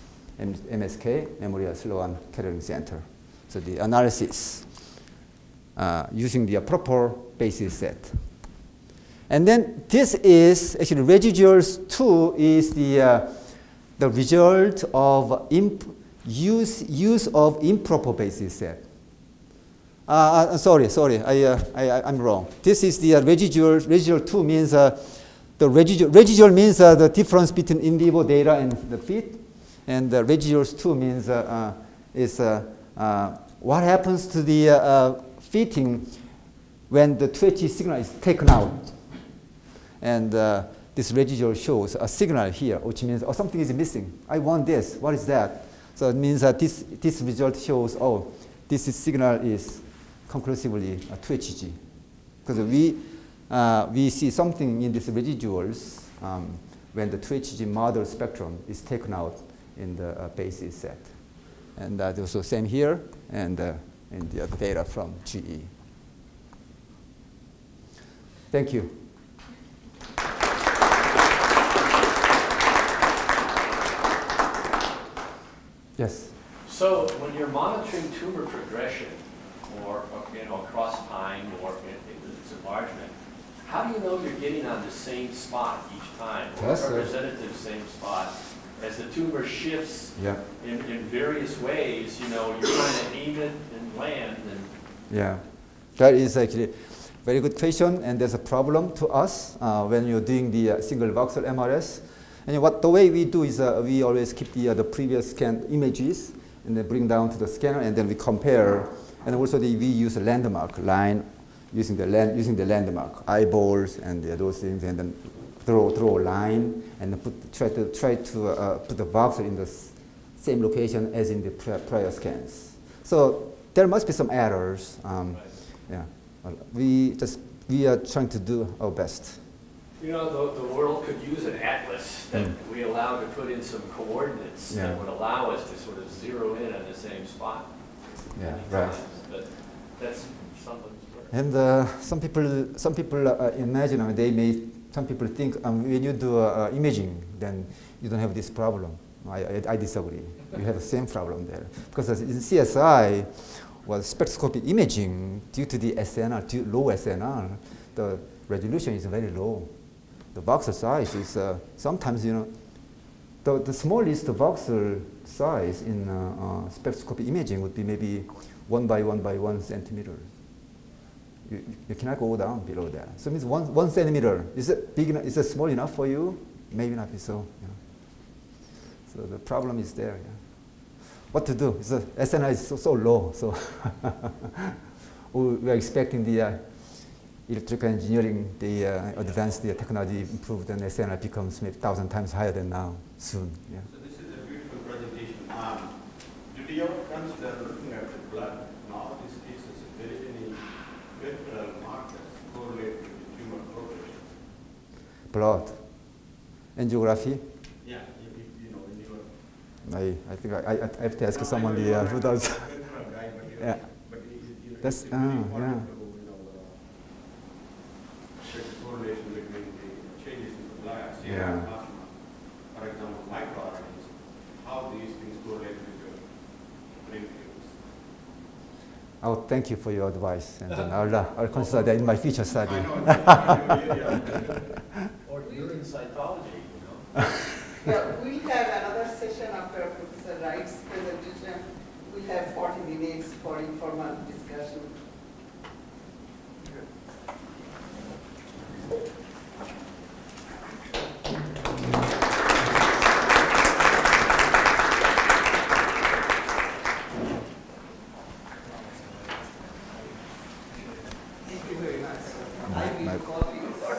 [SPEAKER 9] M S K, Memorial Sloan Kettering Center. So the analysis. uh, using the proper basis set. And then this is actually residuals two is the uh, the result of imp use use of improper basis set. Uh, uh, sorry, sorry, I, uh, I, I'm wrong. This is the uh, residual. Residual two means uh, the residual. Residual means uh, the difference between in vivo data and the fit, and the residuals two means uh, uh, is uh, uh, what happens to the uh, uh, fitting when the two H signal is taken out. And uh, this residual shows a signal here, which means oh, something is missing. I want this. What is that? So it means that this, this result shows, oh, this is signal is conclusively a two H G. Because we, uh, we see something in these residuals um, when the two H G model spectrum is taken out in the uh, basis set. And uh, also same here and uh, in the uh, data from G E. Thank you. Yes.
[SPEAKER 4] So when you're monitoring tumor progression, or, or you know across time, or in, in its enlargement, how do you know you're getting on the same spot each time, or
[SPEAKER 9] Yes,
[SPEAKER 4] representative same spot? As the tumor shifts
[SPEAKER 9] yeah.
[SPEAKER 4] in, in various ways, you know, you're trying to aim it and land. And
[SPEAKER 9] yeah, that is actually very good question, and there's a problem to us uh, when you're doing the uh, single voxel M R S. And what the way we do is uh, we always keep the, uh, the previous scan images and then bring down to the scanner, and then we compare. And also the, we use a landmark line using the land using the landmark eyeballs and the, those things, and then draw draw a line and put, try to try to uh, put the voxel in the s same location as in the prior scans. So there must be some errors. Um,
[SPEAKER 4] right.
[SPEAKER 9] Yeah, well, we just we are trying to do our best.
[SPEAKER 4] You know, the, the world could use an atlas that
[SPEAKER 9] Mm.
[SPEAKER 4] we allow to put in some coordinates
[SPEAKER 9] Yeah.
[SPEAKER 4] that would allow us to sort of zero in on the same spot.
[SPEAKER 9] Yeah,
[SPEAKER 4] many
[SPEAKER 9] right.
[SPEAKER 4] times. But that's someone's work.
[SPEAKER 9] And uh, some people, some people uh, imagine, I mean, they may, some people think um, when you do uh, imaging, then you don't have this problem. I, I, I disagree. You have the same problem there. Because in C S I, well, spectroscopy imaging, due to the S N R, due, low S N R, the resolution is very low. The voxel size is uh, sometimes, you know, the, the smallest voxel size in uh, uh, spectroscopy imaging would be maybe one by one by one centimeter. You, you cannot go down below that. So it means one, one centimeter. Is it big enough? Is it small enough for you? Maybe not be so. You know. So the problem is there. Yeah. What to do? The S N R is so, so low. So we are expecting the uh, electrical engineering, the uh, advanced the technology improved, and S N R becomes maybe thousand times higher than now soon. Yeah.
[SPEAKER 3] So this is a beautiful presentation. Um, did you ever consider looking at the blood in all these cases? If there is any peripheral markers correlated with the tumor progression?
[SPEAKER 9] Blood, angiography.
[SPEAKER 3] Yeah, you, you know, in your.
[SPEAKER 9] I, I think I, I, I have to ask no, someone the, uh, who does.
[SPEAKER 3] Guy, but you know,
[SPEAKER 9] Yeah.
[SPEAKER 3] But it, you know,
[SPEAKER 9] That's
[SPEAKER 3] it's
[SPEAKER 9] uh,
[SPEAKER 3] really
[SPEAKER 9] yeah.
[SPEAKER 3] important to, you know, uh, check the correlation between the changes in the blood, serum,
[SPEAKER 9] Yeah.
[SPEAKER 3] plasma. For example, microRNAs, how these things correlate with your brain fields.
[SPEAKER 9] Oh, thank you for your advice, and then I'll, uh, I'll consider that in my future study.
[SPEAKER 3] I know. I know.
[SPEAKER 4] Or during cytology, you know.
[SPEAKER 8] Yeah, we'll have another session after Professor Wright's presentation. We'll have forty minutes for informal discussion. Thank you very much. I will copy.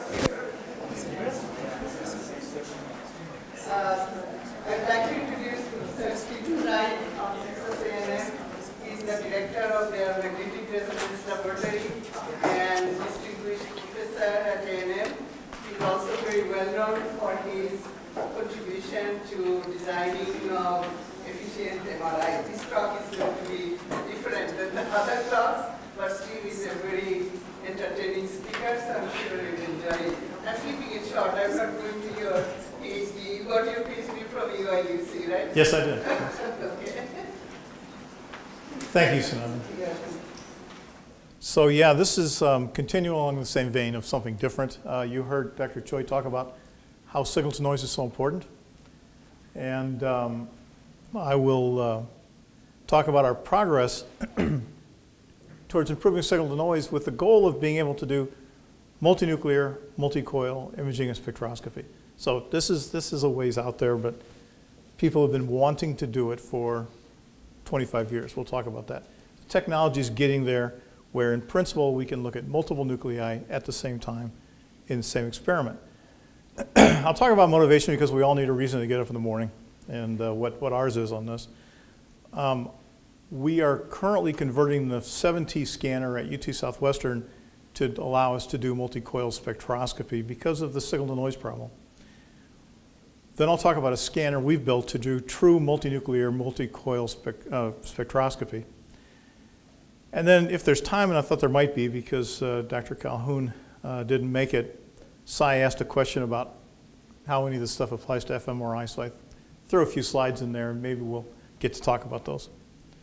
[SPEAKER 8] Uh, I'd like to introduce Professor Wright of Texas A and M. He's the director of their magnetic resonance laboratory and distinguished professor at A and M. He's also very well known for his contribution to designing uh, efficient M R I. This talk is going to be different than the other talks, but Steve is a very entertaining speaker, so I'm sure you'll enjoy it. I'm keeping it short. I'm not going to your PhD. You got your PhD from U I U C, right?
[SPEAKER 1] Yes, I did.
[SPEAKER 8] Okay.
[SPEAKER 1] Thank you, Sunanda.
[SPEAKER 8] Yeah.
[SPEAKER 1] So yeah, this is um, continuing along the same vein of something different. Uh, you heard Doctor Choi talk about how signal to noise is so important. And um, I will uh, talk about our progress towards improving signal to noise with the goal of being able to do multinuclear, multi-coil imaging and spectroscopy. So this is, this is a ways out there, but people have been wanting to do it for twenty-five years. We'll talk about that. The technology is getting there, where in principle we can look at multiple nuclei at the same time in the same experiment. I'll talk about motivation because we all need a reason to get up in the morning, and uh, what, what ours is on this. Um, we are currently converting the seven T scanner at U T Southwestern to allow us to do multi-coil spectroscopy because of the signal to noise problem. Then I'll talk about a scanner we've built to do true multinuclear, multi-coil spec, uh, spectroscopy. And then if there's time, and I thought there might be because uh, Doctor Calhoun uh, didn't make it, Cy asked a question about how any of this stuff applies to fMRI, so I threw a few slides in there and maybe we'll get to talk about those.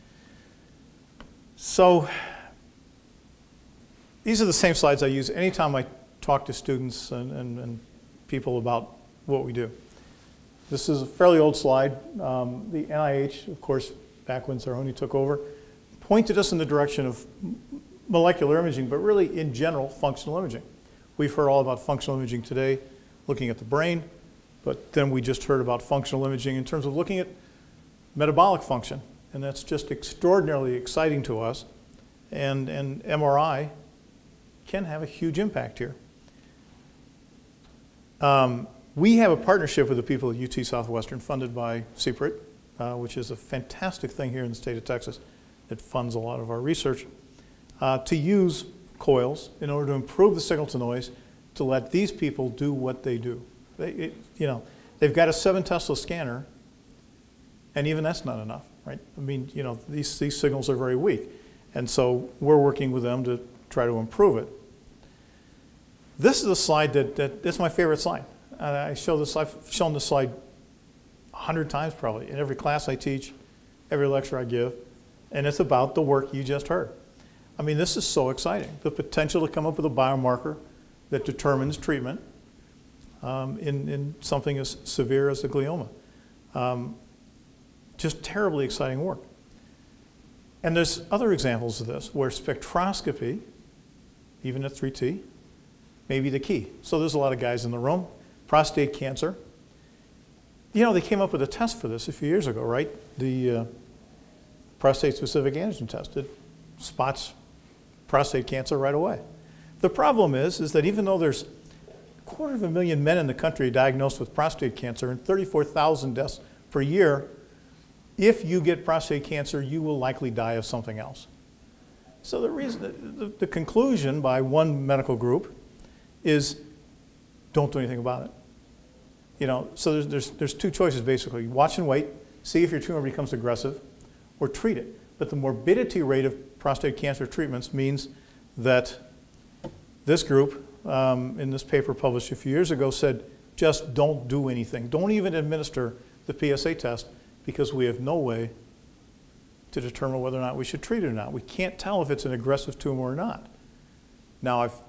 [SPEAKER 1] So these are the same slides I use anytime I talk to students and, and, and people about what we do. This is a fairly old slide. Um, the N I H, of course, back when Zerhoni took over, pointed us in the direction of molecular imaging, but really in general, functional imaging. We've heard all about functional imaging today, looking at the brain, but then we just heard about functional imaging in terms of looking at metabolic function, and that's just extraordinarily exciting to us, and, and M R I can have a huge impact here. Um, we have a partnership with the people at U T Southwestern funded by C P R I T, uh, which is a fantastic thing here in the state of Texas. It funds a lot of our research, uh, to use coils in order to improve the signal to noise, to let these people do what they do. They, it, you know, they've got a seven Tesla scanner, and even that's not enough, right? I mean, you know, these, these signals are very weak. And so we're working with them to try to improve it. This is a slide that, that that's my favorite slide. Uh, I show this, I've shown this slide a hundred times probably in every class I teach, every lecture I give. And it's about the work you just heard. I mean, this is so exciting. The potential to come up with a biomarker that determines treatment um, in, in something as severe as a glioma. Um, just terribly exciting work. And there's other examples of this where spectroscopy, even at three T, may be the key. So there's a lot of guys in the room. Prostate cancer. You know, they came up with a test for this a few years ago, right? The uh, prostate-specific antigen test. It spots prostate cancer right away. The problem is, is that even though there's a quarter of a million men in the country diagnosed with prostate cancer and thirty-four thousand deaths per year, if you get prostate cancer, you will likely die of something else. So the reason, the, the conclusion by one medical group is don't do anything about it. You know, so there's, there's, there's two choices basically. Watch and wait, see if your tumor becomes aggressive, or treat it. But the morbidity rate of prostate cancer treatments means that this group, um, in this paper published a few years ago, said just don't do anything. Don't even administer the P S A test because we have no way to determine whether or not we should treat it or not. We can't tell if it's an aggressive tumor or not. Now, I've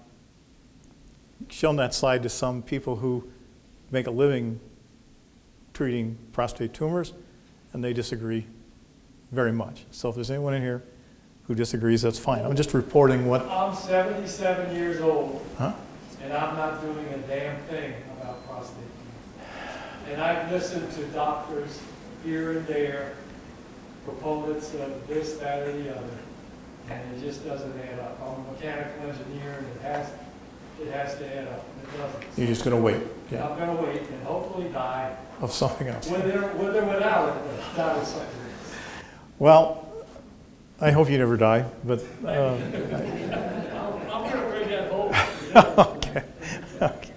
[SPEAKER 1] shown that slide to some people who make a living treating prostate tumors, and they disagree very much. So if there's anyone in here who disagrees, that's fine. I'm just reporting what...
[SPEAKER 5] I'm seventy-seven years old,
[SPEAKER 1] huh?
[SPEAKER 5] and I'm not doing a damn thing about prostate cancer. And I've listened to doctors here and there, proponents of this, that, or the other, and it just doesn't add up. I'm a mechanical engineer, and it has, it has to add up, and it doesn't.
[SPEAKER 1] You're just going to wait. Yeah.
[SPEAKER 5] I'm going to wait and hopefully die.
[SPEAKER 1] Of something else.
[SPEAKER 5] With or, with or without it, but die of something else.
[SPEAKER 1] Well, I hope you never die, but... Uh,
[SPEAKER 5] I'm, I'm going to bring that home.
[SPEAKER 1] okay. Okay.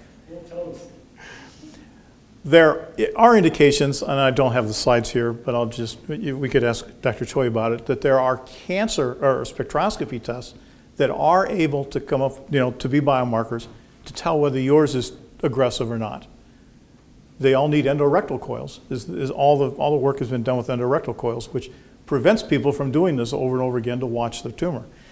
[SPEAKER 1] There are indications, and I don't have the slides here, but I'll just, we could ask Doctor Choi about it, that there are cancer or spectroscopy tests that are able to come up, you know, to be biomarkers to tell whether yours is aggressive or not. They all need endorectal coils. Is, is all, the, all the work has been done with endorectal coils, which prevents people from doing this over and over again to watch the tumor.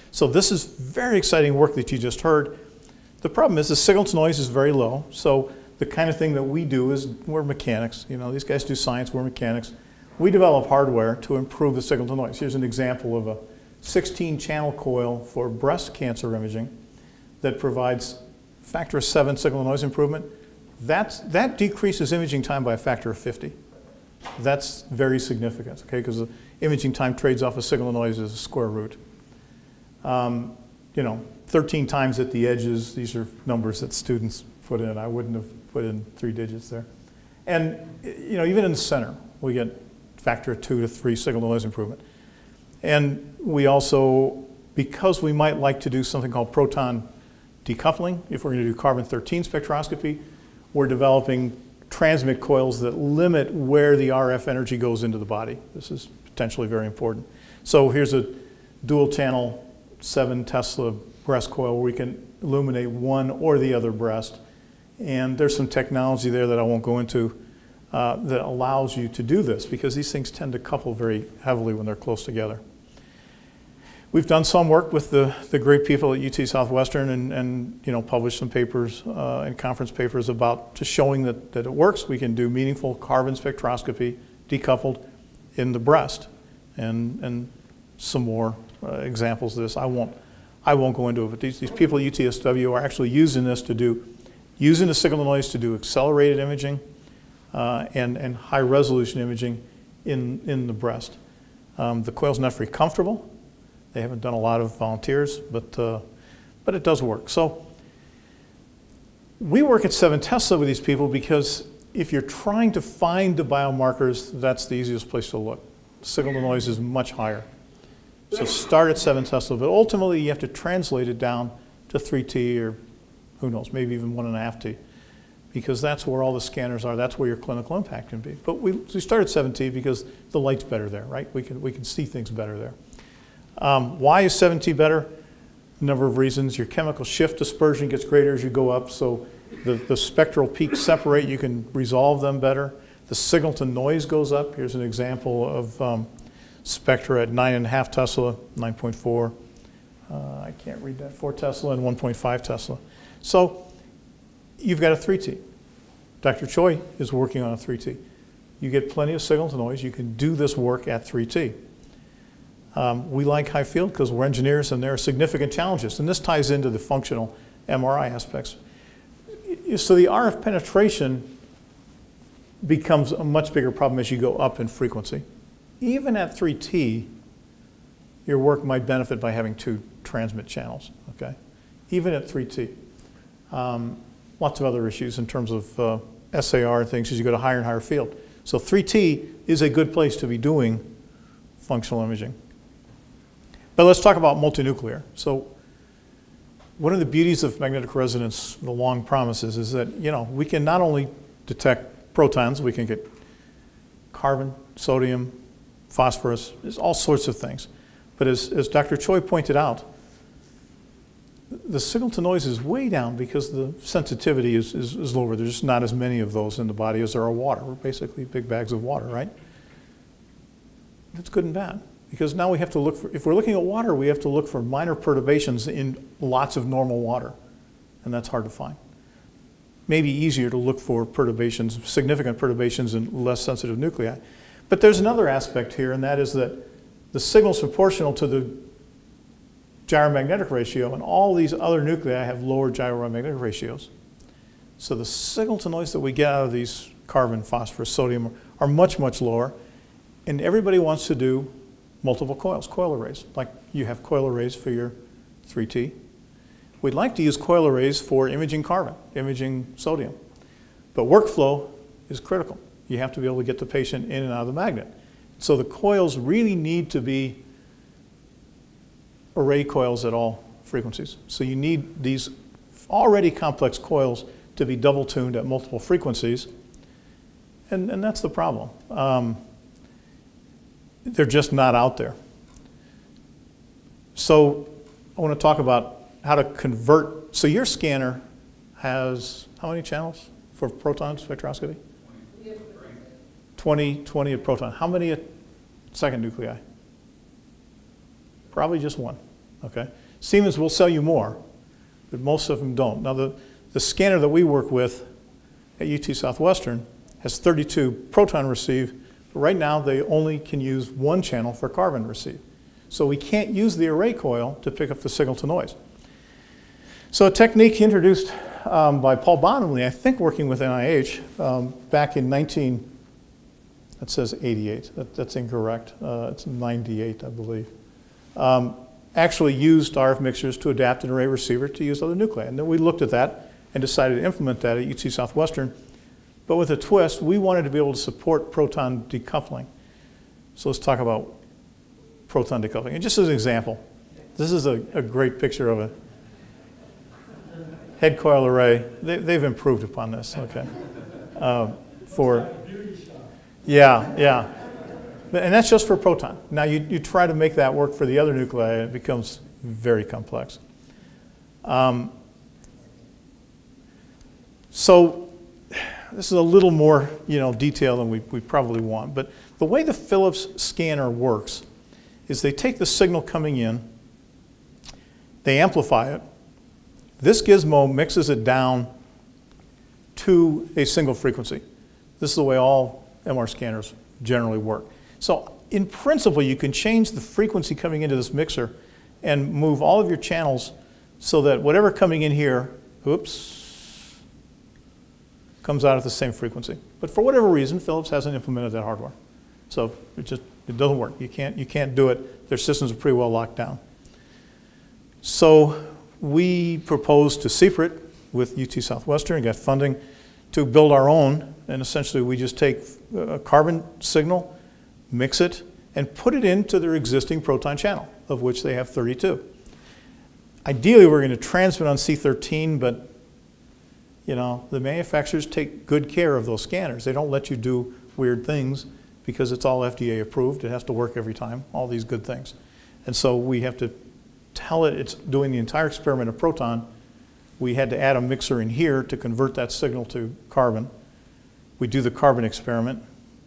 [SPEAKER 1] So this is very exciting work that you just heard. The problem is the signal to noise is very low. So the kind of thing that we do is we're mechanics. You know, these guys do science, we're mechanics. We develop hardware to improve the signal to noise. Here's an example of a sixteen channel coil for breast cancer imaging that provides factor of seven signal to noise improvement. That's, that decreases imaging time by a factor of fifty. That's very significant, okay, because the imaging time trades off of signal to noise as a square root. Um, you know, thirteen times at the edges, these are numbers that students put in. I wouldn't have put in three digits there. And, you know, even in the center, we get factor of two to three signal to noise improvement. And we also, because we might like to do something called proton decoupling, if we're going to do carbon thirteen spectroscopy, we're developing transmit coils that limit where the R F energy goes into the body. This is potentially very important. So here's a dual channel seven Tesla breast coil where we can illuminate one or the other breast. And there's some technology there that I won't go into uh, that allows you to do this, because these things tend to couple very heavily when they're close together. We've done some work with the, the great people at U T Southwestern and, and you know, published some papers uh, and conference papers about just showing that, that it works. We can do meaningful carbon spectroscopy decoupled in the breast, and, and some more uh, examples of this. I won't, I won't go into it, but these, these people at U T S W are actually using this to do, using the signal to noise to do accelerated imaging uh, and, and high resolution imaging in, in the breast. Um, the coil's not very comfortable. They haven't done a lot of volunteers, but, uh, but it does work. So we work at seven Tesla with these people because if you're trying to find the biomarkers, that's the easiest place to look. Signal to noise is much higher. So start at seven Tesla, but ultimately you have to translate it down to three T or who knows, maybe even one and a half T, because that's where all the scanners are. That's where your clinical impact can be. But we, we start at seven T because the light's better there, right? We can, we can see things better there. Um, why is seven T better? A number of reasons. Your chemical shift dispersion gets greater as you go up, so the, the spectral peaks separate. You can resolve them better. The signal to noise goes up. Here's an example of um, spectra at nine and a half Tesla, nine point four. Uh, I can't read that. four Tesla and one point five Tesla. So you've got a three T. Doctor Choi is working on a three T. You get plenty of signal to noise. You can do this work at three T. Um, we like high field because we're engineers and there are significant challenges. And this ties into the functional M R I aspects. So the R F penetration becomes a much bigger problem as you go up in frequency. Even at three T, your work might benefit by having two transmit channels, okay? Even at three T. Um, lots of other issues in terms of uh, S A R and things as you go to higher and higher field. So three T is a good place to be doing functional imaging. But let's talk about multinuclear. So one of the beauties of magnetic resonance, the long promises, is that, you know, we can not only detect protons, we can get carbon, sodium, phosphorus, there's all sorts of things. But as, as Doctor Choi pointed out, the signal to noise is way down because the sensitivity is, is, is lower. There's just not as many of those in the body as there are water. We're basically big bags of water, right? That's good and bad. Because now we have to look for, if we're looking at water, we have to look for minor perturbations in lots of normal water. And that's hard to find. Maybe easier to look for perturbations, significant perturbations in less sensitive nuclei. But there's another aspect here, and that is that the signal's proportional to the gyromagnetic ratio, and all these other nuclei have lower gyromagnetic ratios. So the signal to noise that we get out of these carbon, phosphorus, sodium are much, much lower. And everybody wants to do multiple coils, coil arrays, like you have coil arrays for your three T. We'd like to use coil arrays for imaging carbon, imaging sodium. But workflow is critical. You have to be able to get the patient in and out of the magnet. So the coils really need to be array coils at all frequencies. So you need these already complex coils to be double tuned at multiple frequencies. And, and that's the problem. Um, They're just not out there. So I want to talk about how to convert. So your scanner has how many channels for proton spectroscopy? twenty, twenty at proton. How many at second nuclei? Probably just one, okay? Siemens will sell you more, but most of them don't. Now, the, the scanner that we work with at U T Southwestern has thirty-two proton receive, but right now they only can use one channel for carbon receive. So we can't use the array coil to pick up the signal to noise. So a technique introduced um, by Paul Bonnelly, I think working with N I H, um, back in nineteen, that says eighty-eight, that, that's incorrect, uh, it's ninety-eight, I believe. Um, actually used R F mixers to adapt an array receiver to use other nuclei. And then we looked at that and decided to implement that at U T Southwestern. But with a twist, we wanted to be able to support proton decoupling. So let's talk about proton decoupling. And just as an example, this is a, a great picture of a head coil array. They, they've improved upon this, okay. Uh, for, yeah, yeah. And that's just for proton. Now you, you try to make that work for the other nuclei, and it becomes very complex. Um, so this is a little more, you know, detail than we, we probably want. But the way the Philips scanner works is they take the signal coming in, they amplify it. This gizmo mixes it down to a single frequency. This is the way all M R scanners generally work. So in principle, you can change the frequency coming into this mixer and move all of your channels so that whatever coming in here, oops, comes out at the same frequency. But for whatever reason, Philips hasn't implemented that hardware. So it just, it doesn't work. You can't, you can't do it. Their systems are pretty well locked down. So we proposed to C P R I T with U T Southwestern and got funding to build our own. And essentially, we just take a carbon signal, mix it, and put it into their existing proton channel, of which they have thirty-two. Ideally, we're going to transmit on C thirteen, but you know, the manufacturers take good care of those scanners. They don't let you do weird things because it's all F D A approved. It has to work every time, all these good things. And so we have to tell it it's doing the entire experiment of proton. We had to add a mixer in here to convert that signal to carbon. We do the carbon experiment.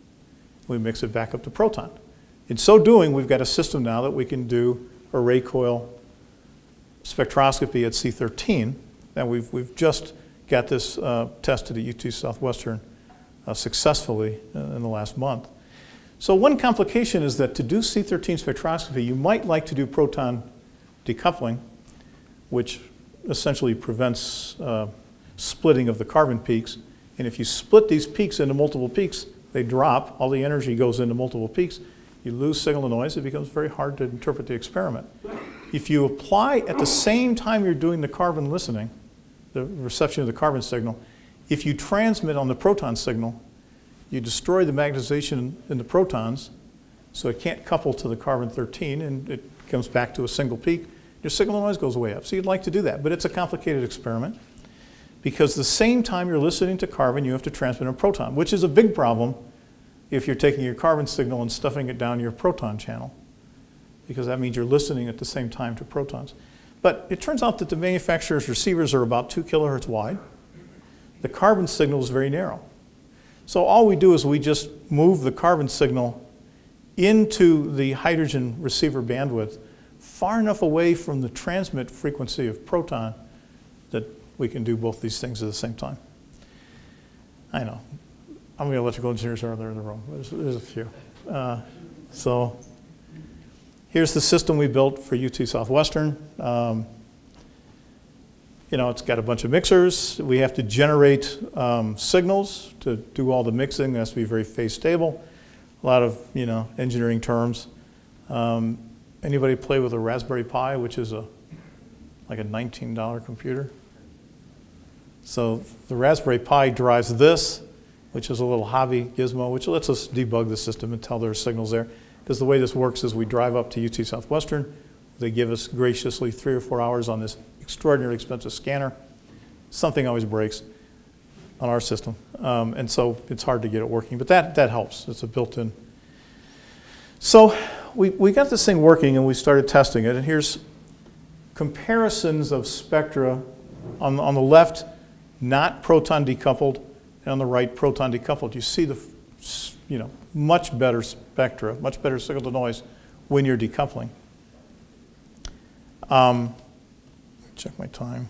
[SPEAKER 1] We mix it back up to proton. In so doing, we've got a system now that we can do array coil spectroscopy at C thirteen. And we've, we've just got this uh, tested at U T Southwestern uh, successfully uh, in the last month. So one complication is that to do C thirteen spectroscopy, you might like to do proton decoupling, which essentially prevents uh, splitting of the carbon peaks. And if you split these peaks into multiple peaks, they drop, all the energy goes into multiple peaks, you lose signal to noise, it becomes very hard to interpret the experiment. If you apply at the same time you're doing the carbon listening, the reception of the carbon signal, if you transmit on the proton signal, you destroy the magnetization in the protons, so it can't couple to the carbon thirteen, and it comes back to a single peak. Your signal to noise goes way up. So you'd like to do that, but it's a complicated experiment because the same time you're listening to carbon, you have to transmit a proton, which is a big problem if you're taking your carbon signal and stuffing it down your proton channel, because that means you're listening at the same time to protons. But it turns out that the manufacturer's receivers are about two kilohertz wide. The carbon signal is very narrow. So all we do is we just move the carbon signal into the hydrogen receiver bandwidth far enough away from the transmit frequency of proton that we can do both these things at the same time. I know. How many electrical engineers are there in the room? There's, there's a few. Uh, so here's the system we built for U T Southwestern. Um, you know, it's got a bunch of mixers. We have to generate um, signals to do all the mixing. It has to be very phase stable. A lot of, you know, engineering terms. Um, anybody play with a Raspberry Pi, which is a like a nineteen dollar computer? So the Raspberry Pi drives this, which is a little hobby gizmo, which lets us debug the system and tell there are signals there. Because the way this works is we drive up to U T Southwestern. They give us graciously three or four hours on this extraordinarily expensive scanner. Something always breaks on our system. Um, and so it's hard to get it working. But that, that helps. It's a built-in. So we, we got this thing working and we started testing it. And here's comparisons of spectra. On, on the left, not proton decoupled, and on the right, proton decoupled. You see the, you know, much better spectra, much better signal to noise when you're decoupling. Um, check my time.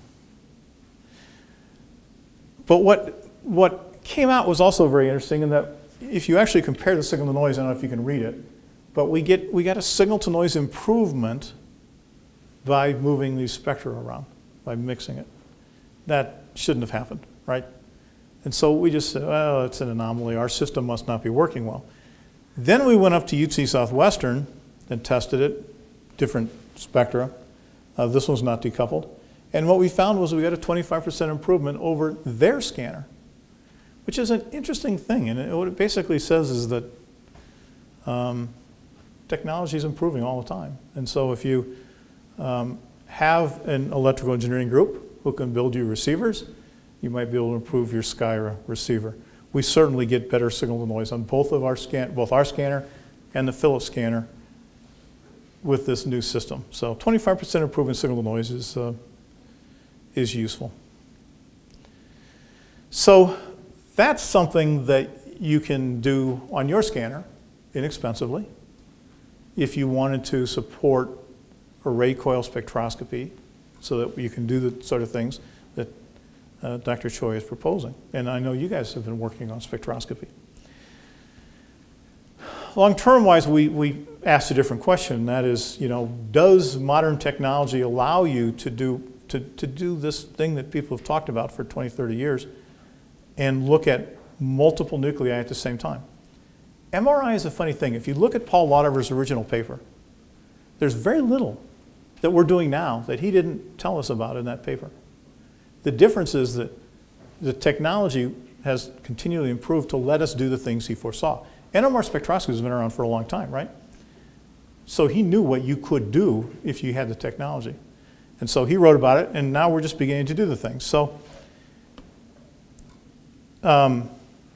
[SPEAKER 1] But what, what came out was also very interesting in that if you actually compare the signal to noise, I don't know if you can read it, but we get, we got a signal to noise improvement by moving these spectra around, by mixing it. That shouldn't have happened, right? And so we just said, well, it's an anomaly. Our system must not be working well. Then we went up to U T Southwestern and tested it, different spectra. Uh, this one's not decoupled. And what we found was we got a twenty-five percent improvement over their scanner, which is an interesting thing. And it, what it basically says is that um, technology is improving all the time. And so if you um, have an electrical engineering group who can build you receivers, you might be able to improve your Skyra receiver. We certainly get better signal to noise on both of our scan, both our scanner and the Philips scanner with this new system. So twenty-five percent improvement in signal to noise is, uh, is useful. So that's something that you can do on your scanner inexpensively if you wanted to support array coil spectroscopy so that you can do the sort of things that uh, Doctor Choi is proposing. And I know you guys have been working on spectroscopy. Long-term wise, we, we asked a different question, and that is, you know, does modern technology allow you to do, to, to do this thing that people have talked about for twenty, thirty years and look at multiple nuclei at the same time? M R I is a funny thing. If you look at Paul Lautever's original paper, there's very little that we're doing now that he didn't tell us about in that paper. The difference is that the technology has continually improved to let us do the things he foresaw. N M R spectroscopy has been around for a long time, right? So he knew what you could do if you had the technology. And so he wrote about it, and now we're just beginning to do the things. So um,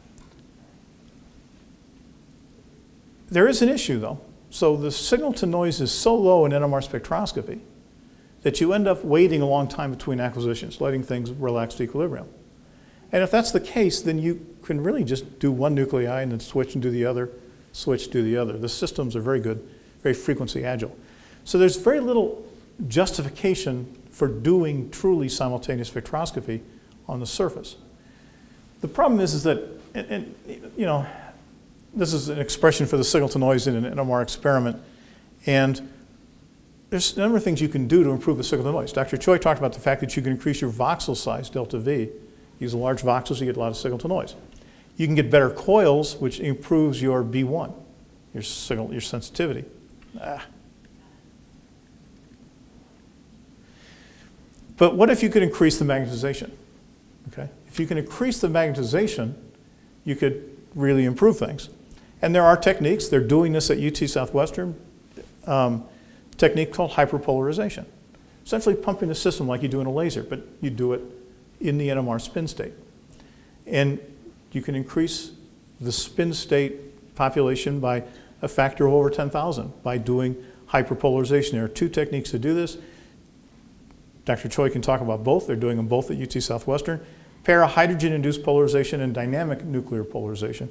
[SPEAKER 1] there is an issue, though. So the signal to noise is so low in N M R spectroscopy that you end up waiting a long time between acquisitions, letting things relax to equilibrium. And if that's the case, then you can really just do one nuclei and then switch and do the other, switch, do the other. The systems are very good, very frequency agile. So there's very little justification for doing truly simultaneous spectroscopy on the surface. The problem is, is that, and, and, you know, this is an expression for the signal to noise in an N M R experiment, and there's a number of things you can do to improve the signal to noise. Doctor Choi talked about the fact that you can increase your voxel size, delta V. Use large voxels, you get a lot of signal to noise. You can get better coils, which improves your B one, your signal, your sensitivity. Ah. But what if you could increase the magnetization? Okay, if you can increase the magnetization, you could really improve things. And there are techniques. They're doing this at U T Southwestern. Um, technique called hyperpolarization. Essentially pumping the system like you do in a laser, but you do it in the N M R spin state. And you can increase the spin state population by a factor of over ten thousand by doing hyperpolarization. There are two techniques to do this. Doctor Choi can talk about both. They're doing them both at U T Southwestern. Para-hydrogen-induced polarization and dynamic nuclear polarization.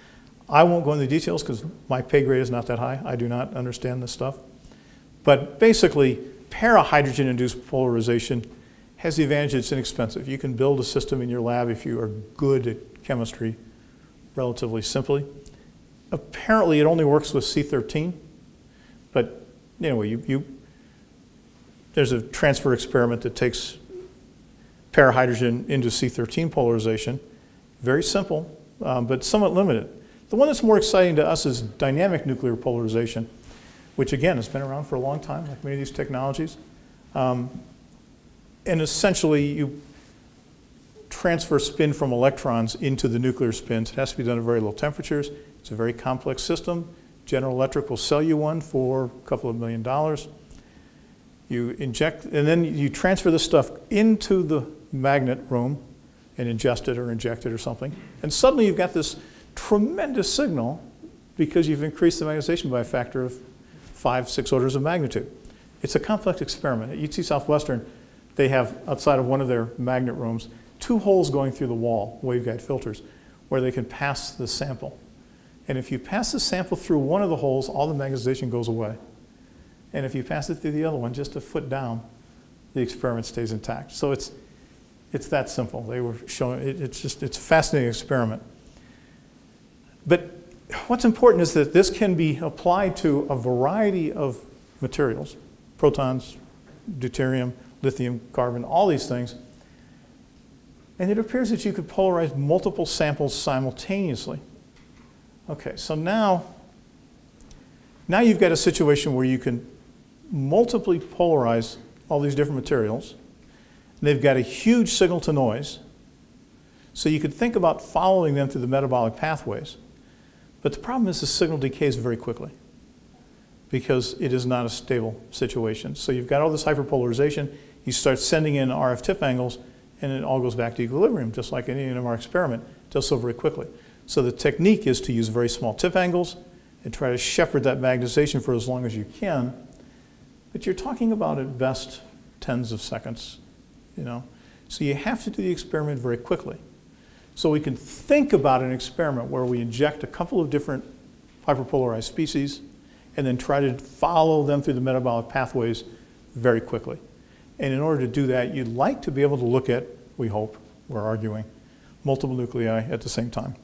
[SPEAKER 1] I won't go into the details because my pay grade is not that high. I do not understand this stuff. But basically, para-hydrogen-induced polarization has the advantage that it's inexpensive. You can build a system in your lab if you are good at chemistry relatively simply. Apparently, it only works with C thirteen. But anyway, you, you, there's a transfer experiment that takes para-hydrogen into C thirteen polarization. Very simple, um, but somewhat limited. The one that's more exciting to us is dynamic nuclear polarization, which again has been around for a long time, like many of these technologies. Um, and essentially, you transfer spin from electrons into the nuclear spins. It has to be done at very low temperatures. It's a very complex system. General Electric will sell you one for a couple of million dollars. You inject, and then you transfer this stuff into the magnet room and ingest it or inject it or something. And suddenly you've got this tremendous signal because you've increased the magnetization by a factor of five, six orders of magnitude. It's a complex experiment. At U T Southwestern, they have, outside of one of their magnet rooms, two holes going through the wall, waveguide filters, where they can pass the sample. And if you pass the sample through one of the holes, all the magnetization goes away. And if you pass it through the other one, just a foot down, the experiment stays intact. So it's, it's that simple. They were showing, it, it's just, it's a fascinating experiment. But what's important is that this can be applied to a variety of materials, protons, deuterium, lithium, carbon, all these things. And it appears that you could polarize multiple samples simultaneously. Okay, so now, now you've got a situation where you can multiply polarize all these different materials. They've got a huge signal to noise. So you could think about following them through the metabolic pathways. But the problem is the signal decays very quickly because it is not a stable situation. So you've got all this hyperpolarization. You start sending in R F tip angles, and it all goes back to equilibrium, just like any N M R experiment. It does so very quickly. So the technique is to use very small tip angles and try to shepherd that magnetization for as long as you can. But you're talking about, at best, tens of seconds, you know. So you have to do the experiment very quickly. So we can think about an experiment where we inject a couple of different hyperpolarized species and then try to follow them through the metabolic pathways very quickly. And in order to do that, you'd like to be able to look at, we hope, we're arguing, multiple nuclei at the same time.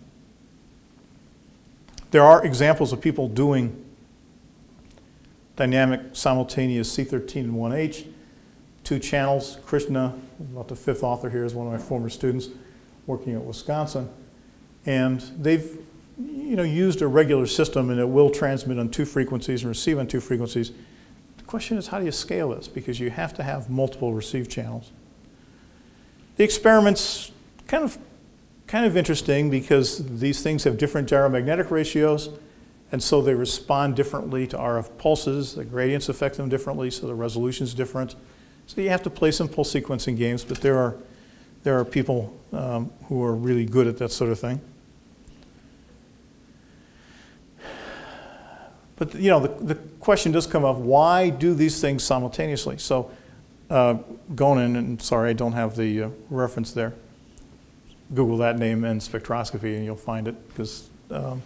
[SPEAKER 1] There are examples of people doing dynamic simultaneous C thirteen and one H, two channels. Krishna, about the fifth author here, is one of my former students working at Wisconsin. And they've you know, used a regular system, and it will transmit on two frequencies and receive on two frequencies. The question is, how do you scale this? Because you have to have multiple receive channels. The experiment's kind of, kind of interesting because these things have different gyromagnetic ratios, and so they respond differently to R F pulses. The gradients affect them differently, so the resolution's different. So you have to play some pulse sequencing games, but there are, there are people um, who are really good at that sort of thing. But you know, the, the question does come up, why do these things simultaneously? So uh, Gonin, and sorry I don't have the uh, reference there, Google that name and spectroscopy and you'll find it, because um,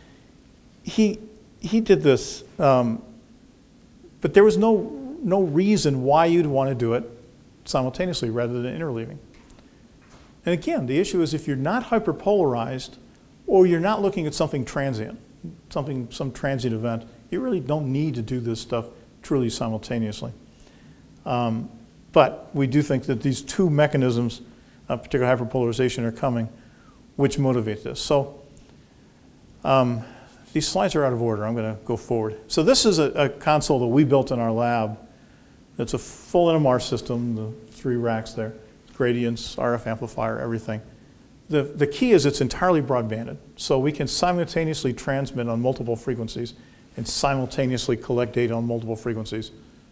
[SPEAKER 1] he, he did this, um, but there was no, no reason why you'd want to do it simultaneously rather than interleaving. And again, the issue is if you're not hyperpolarized or you're not looking at something transient, something, some transient event, you really don't need to do this stuff truly simultaneously. Um, but we do think that these two mechanisms, uh, particular hyperpolarization, are coming, which motivate this. So um, these slides are out of order. I'm going to go forward. So this is a, a console that we built in our lab. It's a full N M R system, the three racks there, gradients, R F amplifier, everything. The, the key is it's entirely broadbanded, so we can simultaneously transmit on multiple frequencies and simultaneously collect data on multiple frequencies,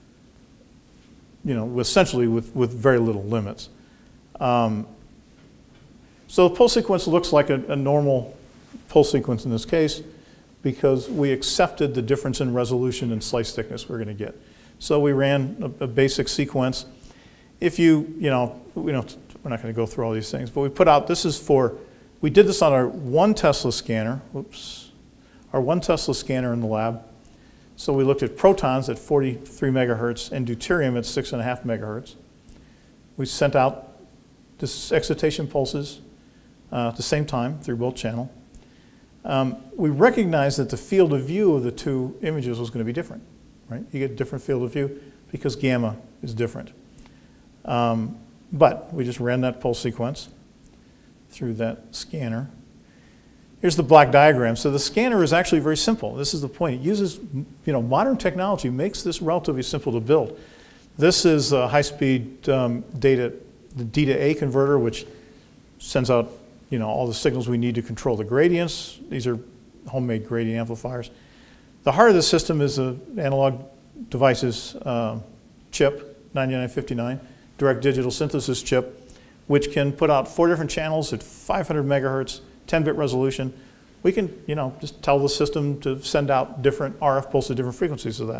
[SPEAKER 1] you know, essentially with, with very little limits. Um, so the pulse sequence looks like a, a normal pulse sequence in this case because we accepted the difference in resolution and slice thickness we're going to get. So we ran a, a basic sequence. If you, you know, we don't, we're not going to go through all these things, but we put out, this is for, we did this on our one Tesla scanner, whoops, our one Tesla scanner in the lab. So we looked at protons at forty-three megahertz and deuterium at six and a half megahertz. We sent out this excitation pulses uh, at the same time through both channel. Um, we recognized that the field of view of the two images was going to be different, right? You get a different field of view because gamma is different. Um, But we just ran that pulse sequence through that scanner. Here's the block diagram. So the scanner is actually very simple. This is the point. It uses, you know, modern technology makes this relatively simple to build. This is a high-speed um, data, the D to A converter, which sends out, you know, all the signals we need to control the gradients. These are homemade gradient amplifiers. The heart of the system is an analog devices uh, chip, ninety-nine fifty-nine. Direct digital synthesis chip, which can put out four different channels at five hundred megahertz, ten bit resolution. We can, you know, just tell the system to send out different R F pulses at different frequencies of that.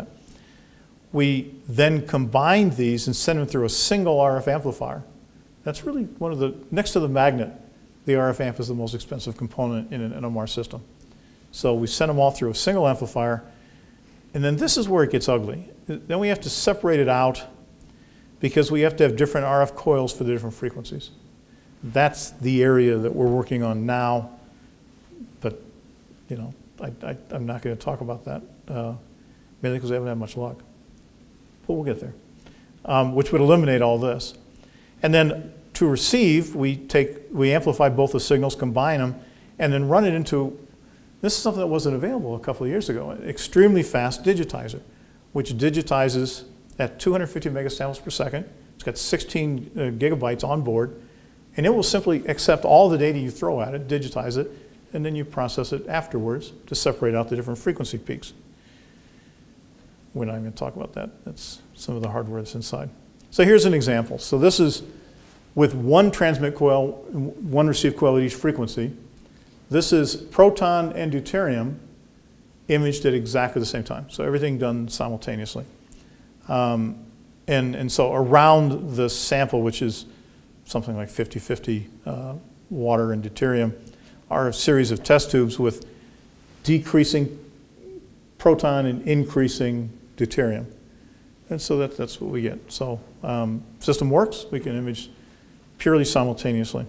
[SPEAKER 1] We then combine these and send them through a single R F amplifier. That's really one of the, next to the magnet, the R F amp is the most expensive component in an N M R system. So we send them all through a single amplifier, and then this is where it gets ugly. Then we have to separate it out because we have to have different R F coils for the different frequencies. That's the area that we're working on now, but you know, I, I, I'm not going to talk about that, uh, mainly because I haven't had much luck. But we'll get there, um, which would eliminate all this. And then to receive, we take, we amplify both the signals, combine them, and then run it into, this is something that wasn't available a couple of years ago, an extremely fast digitizer, which digitizes at two hundred fifty megasamples per second. It's got sixteen uh, gigabytes on board, and it will simply accept all the data you throw at it, digitize it, and then you process it afterwards to separate out the different frequency peaks. We're not going to talk about that. That's some of the hardware that's inside. So here's an example. So this is with one transmit coil, one receive coil at each frequency. This is proton and deuterium imaged at exactly the same time. So everything done simultaneously. Um, and, and so around the sample, which is something like fifty fifty uh, water and deuterium, are a series of test tubes with decreasing proton and increasing deuterium. And so that, that's what we get. So um, system works, we can image purely simultaneously.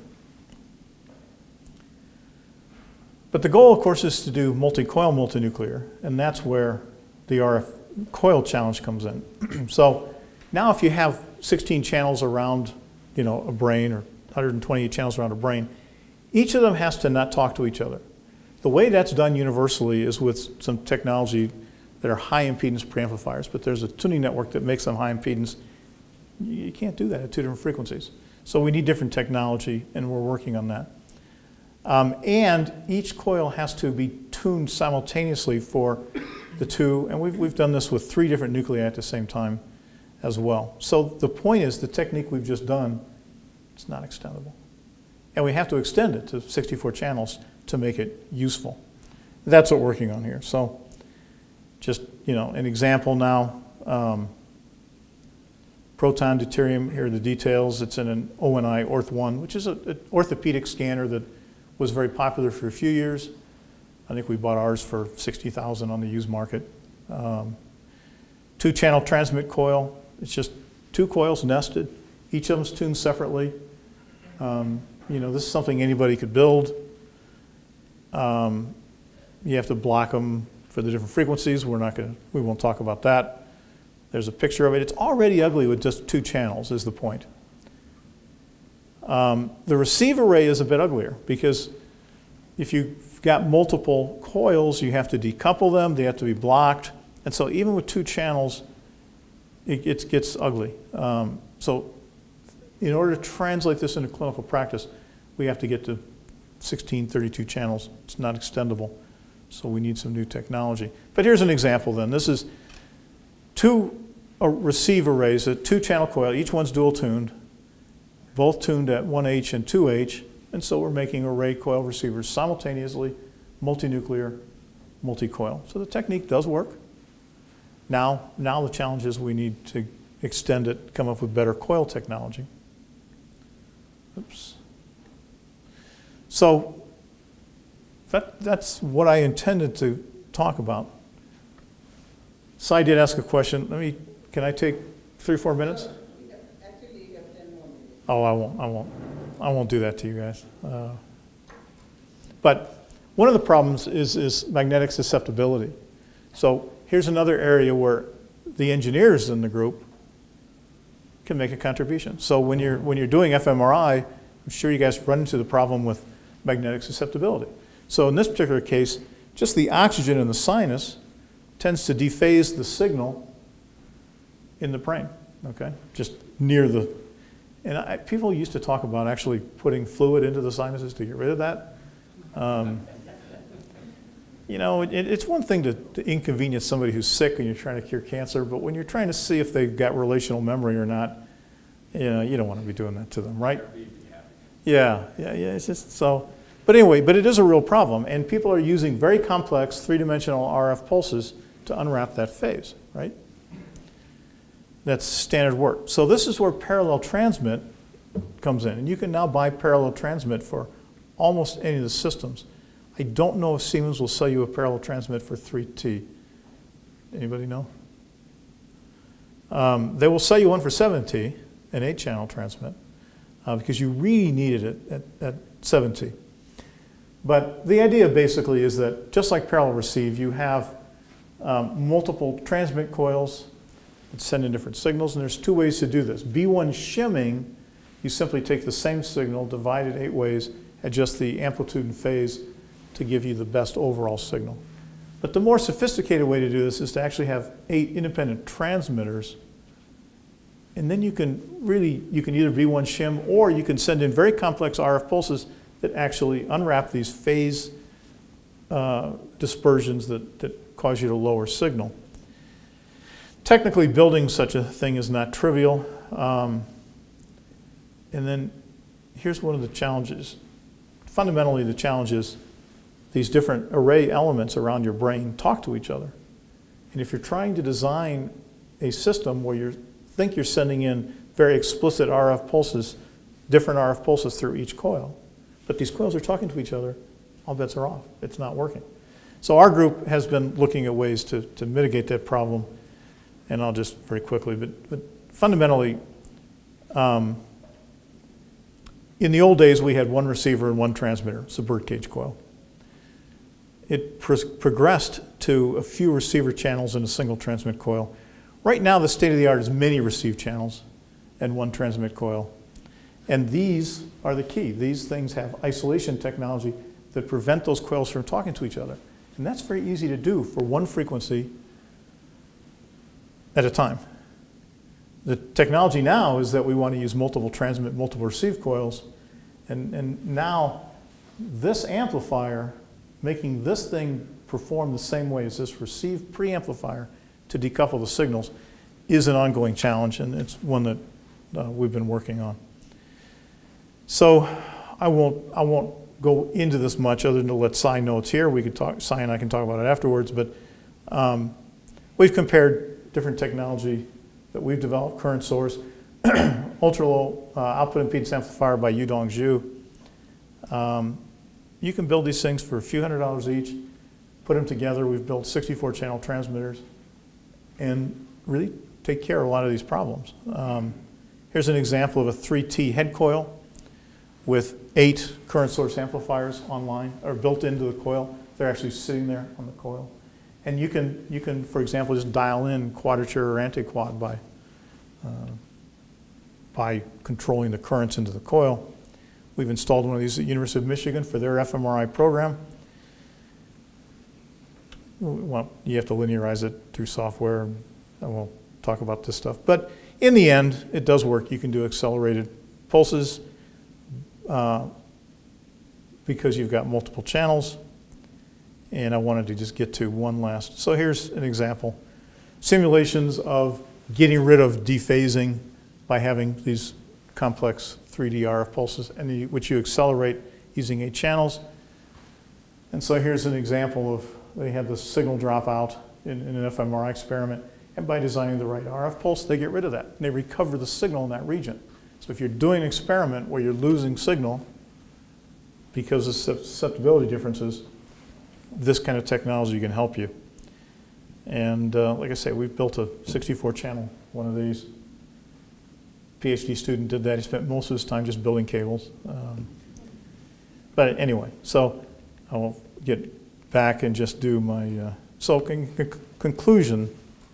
[SPEAKER 1] But the goal, of course, is to do multi-coil multinuclear, and that's where the R F coil challenge comes in. So now if you have sixteen channels around, you know, a brain, or one hundred twenty-eight channels around a brain, each of them has to not talk to each other. The way that's done universally is with some technology that are high impedance preamplifiers, but there's a tuning network that makes them high impedance. You can't do that at two different frequencies. So we need different technology, and we're working on that. Um, and each coil has to be tuned simultaneously for the two, and we've, we've done this with three different nuclei at the same time as well. So the point is, the technique we've just done, it's not extendable. And we have to extend it to sixty-four channels to make it useful. That's what we're working on here. So just, you know, an example now, um, proton deuterium, here are the details. It's in an O N I Orth one, which is an orthopedic scanner that was very popular for a few years. I think we bought ours for sixty thousand dollars on the used market. Um, two channel transmit coil. It's just two coils nested. Each of them's tuned separately. Um, you know, this is something anybody could build. Um, you have to block them for the different frequencies. We're not going to, we won't talk about that. There's a picture of it. It's already ugly with just two channels is the point. Um, the receive array is a bit uglier because if you've got multiple coils, you have to decouple them, they have to be blocked. And so even with two channels, it, it gets ugly. Um, so in order to translate this into clinical practice, we have to get to sixteen thirty-two channels. It's not extendable. So we need some new technology. But here's an example then. This is two uh, receive arrays, a two channel coil, each one's dual tuned, both tuned at one H and two H, and so we're making array coil receivers simultaneously, multinuclear, multi-coil. So the technique does work. Now, now the challenge is we need to extend it, come up with better coil technology. Oops. So that, that's what I intended to talk about. So I did ask a question. Let me, can I take three or four minutes?
[SPEAKER 8] Actually, you have ten more minutes.
[SPEAKER 1] Oh, I won't, I won't. I won't do that to you guys. Uh, but one of the problems is, is magnetic susceptibility. So here's another area where the engineers in the group can make a contribution. So when you're, when you're doing fMRI, I'm sure you guys run into the problem with magnetic susceptibility. So in this particular case, just the oxygen in the sinus tends to dephase the signal in the brain, okay? Just near the, and I, people used to talk about actually putting fluid into the sinuses to get rid of that. Um, you know, it, it's one thing to, to inconvenience somebody who's sick and you're trying to cure cancer, but when you're trying to see if they've got relational memory or not, you know, you don't want to be doing that to them, right? Yeah, yeah, yeah, it's just so. But anyway, but it is a real problem, and people are using very complex three-dimensional R F pulses to unwrap that phase, right? That's standard work. So this is where parallel transmit comes in, and you can now buy parallel transmit for almost any of the systems. I don't know if Siemens will sell you a parallel transmit for three T. Anybody know? Um, they will sell you one for seven T, an eight channel transmit, uh, because you really need it at, at, at seven T. But the idea basically is that just like parallel receive, you have um, multiple transmit coils that send in different signals, and there's two ways to do this. B one shimming, you simply take the same signal, divide it eight ways, adjust the amplitude and phase to give you the best overall signal. But the more sophisticated way to do this is to actually have eight independent transmitters, and then you can really, you can either B one shim or you can send in very complex R F pulses that actually unwrap these phase uh, dispersions that, that cause you to lower signal. Technically, building such a thing is not trivial. Um, and then here's one of the challenges. Fundamentally, the challenge is these different array elements around your brain talk to each other. And if you're trying to design a system where you think you're sending in very explicit R F pulses, different R F pulses through each coil, but these coils are talking to each other, all bets are off. It's not working. So our group has been looking at ways to, to mitigate that problem, and I'll just very quickly, but, but fundamentally, um, in the old days we had one receiver and one transmitter. It's a birdcage coil. It pro progressed to a few receiver channels and a single transmit coil. Right now the state of the art is many receive channels and one transmit coil. And these are the key. These things have isolation technology that prevent those coils from talking to each other. And that's very easy to do for one frequency at a time. The technology now is that we want to use multiple transmit, multiple receive coils. And, and now this amplifier, making this thing perform the same way as this receive preamplifier to decouple the signals, is an ongoing challenge, and it's one that uh, we've been working on. So I won't, I won't go into this much other than to let Cy know it's here. We could talk, Cy and I can talk about it afterwards, but um, we've compared different technology that we've developed, current source, ultra-low uh, output impedance amplifier by Yudong Zhu. Um, you can build these things for a few hundred dollars each, put them together. We've built sixty-four channel transmitters and really take care of a lot of these problems. Um, here's an example of a three T head coil with eight current source amplifiers online, or built into the coil. They're actually sitting there on the coil. And you can, you can, for example, just dial in quadrature or anti-quad by, uh, by controlling the currents into the coil. We've installed one of these at the University of Michigan for their f M R I program. Well, you have to linearize it through software. I won't talk about this stuff. But in the end, it does work. You can do accelerated pulses uh, because you've got multiple channels. And I wanted to just get to one last. So here's an example. Simulations of getting rid of dephasing by having these complex three D R F pulses, and you, which you accelerate using eight channels. And so here's an example of, they had the signal drop out in, in an f M R I experiment, and by designing the right R F pulse, they get rid of that. And they recover the signal in that region. So if you're doing an experiment where you're losing signal because of susceptibility differences, this kind of technology can help you. And uh, like I say, we've built a sixty-four channel one of these. PhD student did that. He spent most of his time just building cables. Um, but anyway, so I'll get back and just do my, uh, so in con conclusion,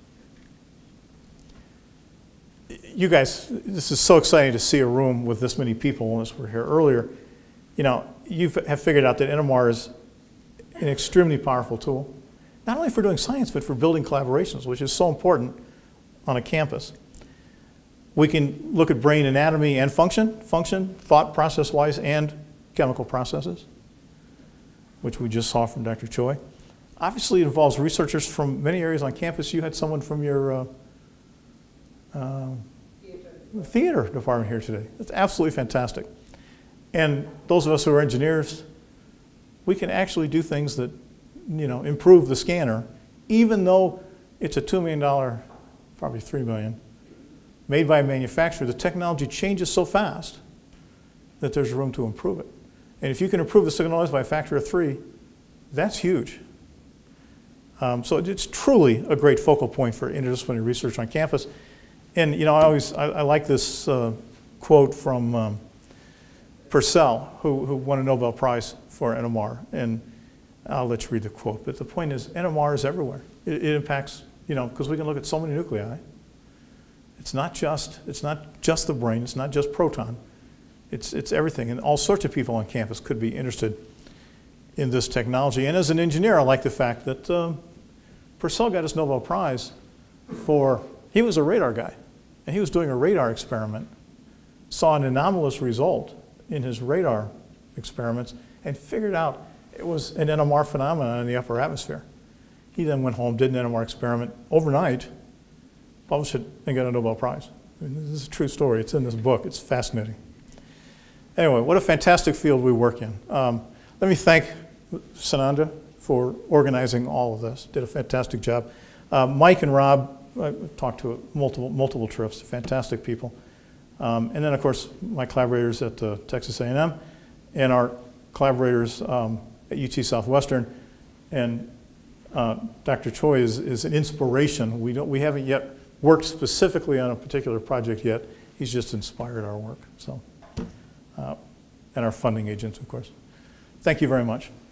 [SPEAKER 1] you guys, this is so exciting to see a room with this many people, as we're here earlier. You know, you have figured out that N M R is an extremely powerful tool, not only for doing science, but for building collaborations, which is so important on a campus. We can look at brain anatomy and function, function, thought process-wise, and chemical processes, which we just saw from Doctor Choi. Obviously, it involves researchers from many areas on campus. You had someone from your uh, uh, theater. theater department here today. That's absolutely fantastic. And those of us who are engineers, we can actually do things that, you know, improve the scanner, even though it's a two million dollar, probably three million dollars, made by a manufacturer. The technology changes so fast that there's room to improve it. And if you can improve the signal noise by a factor of three, that's huge. Um, so it's truly a great focal point for interdisciplinary research on campus. and you know, I always, I, I like this uh, quote from um, Purcell, who, who won a Nobel Prize for N M R, and I'll let you read the quote, but the point is N M R is everywhere. It, it impacts, you know, because we can look at so many nuclei. It's not just, it's not just the brain, it's not just proton, it's, it's everything, and all sorts of people on campus could be interested in this technology. And as an engineer, I like the fact that um, Purcell got his Nobel Prize for, he was a radar guy, and he was doing a radar experiment, saw an anomalous result in his radar experiments, and figured out it was an N M R phenomenon in the upper atmosphere. He then went home, did an N M R experiment overnight, published it, and got a Nobel Prize. I mean, this is a true story. It's in this book. It's fascinating. Anyway, what a fantastic field we work in. Um, let me thank Sunanda for organizing all of this. Did a fantastic job. Uh, Mike and Rob, I've talked to multiple, multiple trips, fantastic people. Um, and then, of course, my collaborators at uh, Texas A and M and our collaborators um, at U T Southwestern. And uh, Doctor Choi is, is an inspiration. We, don't, we haven't yet worked specifically on a particular project yet. He's just inspired our work. So, uh, and our funding agents, of course. Thank you very much.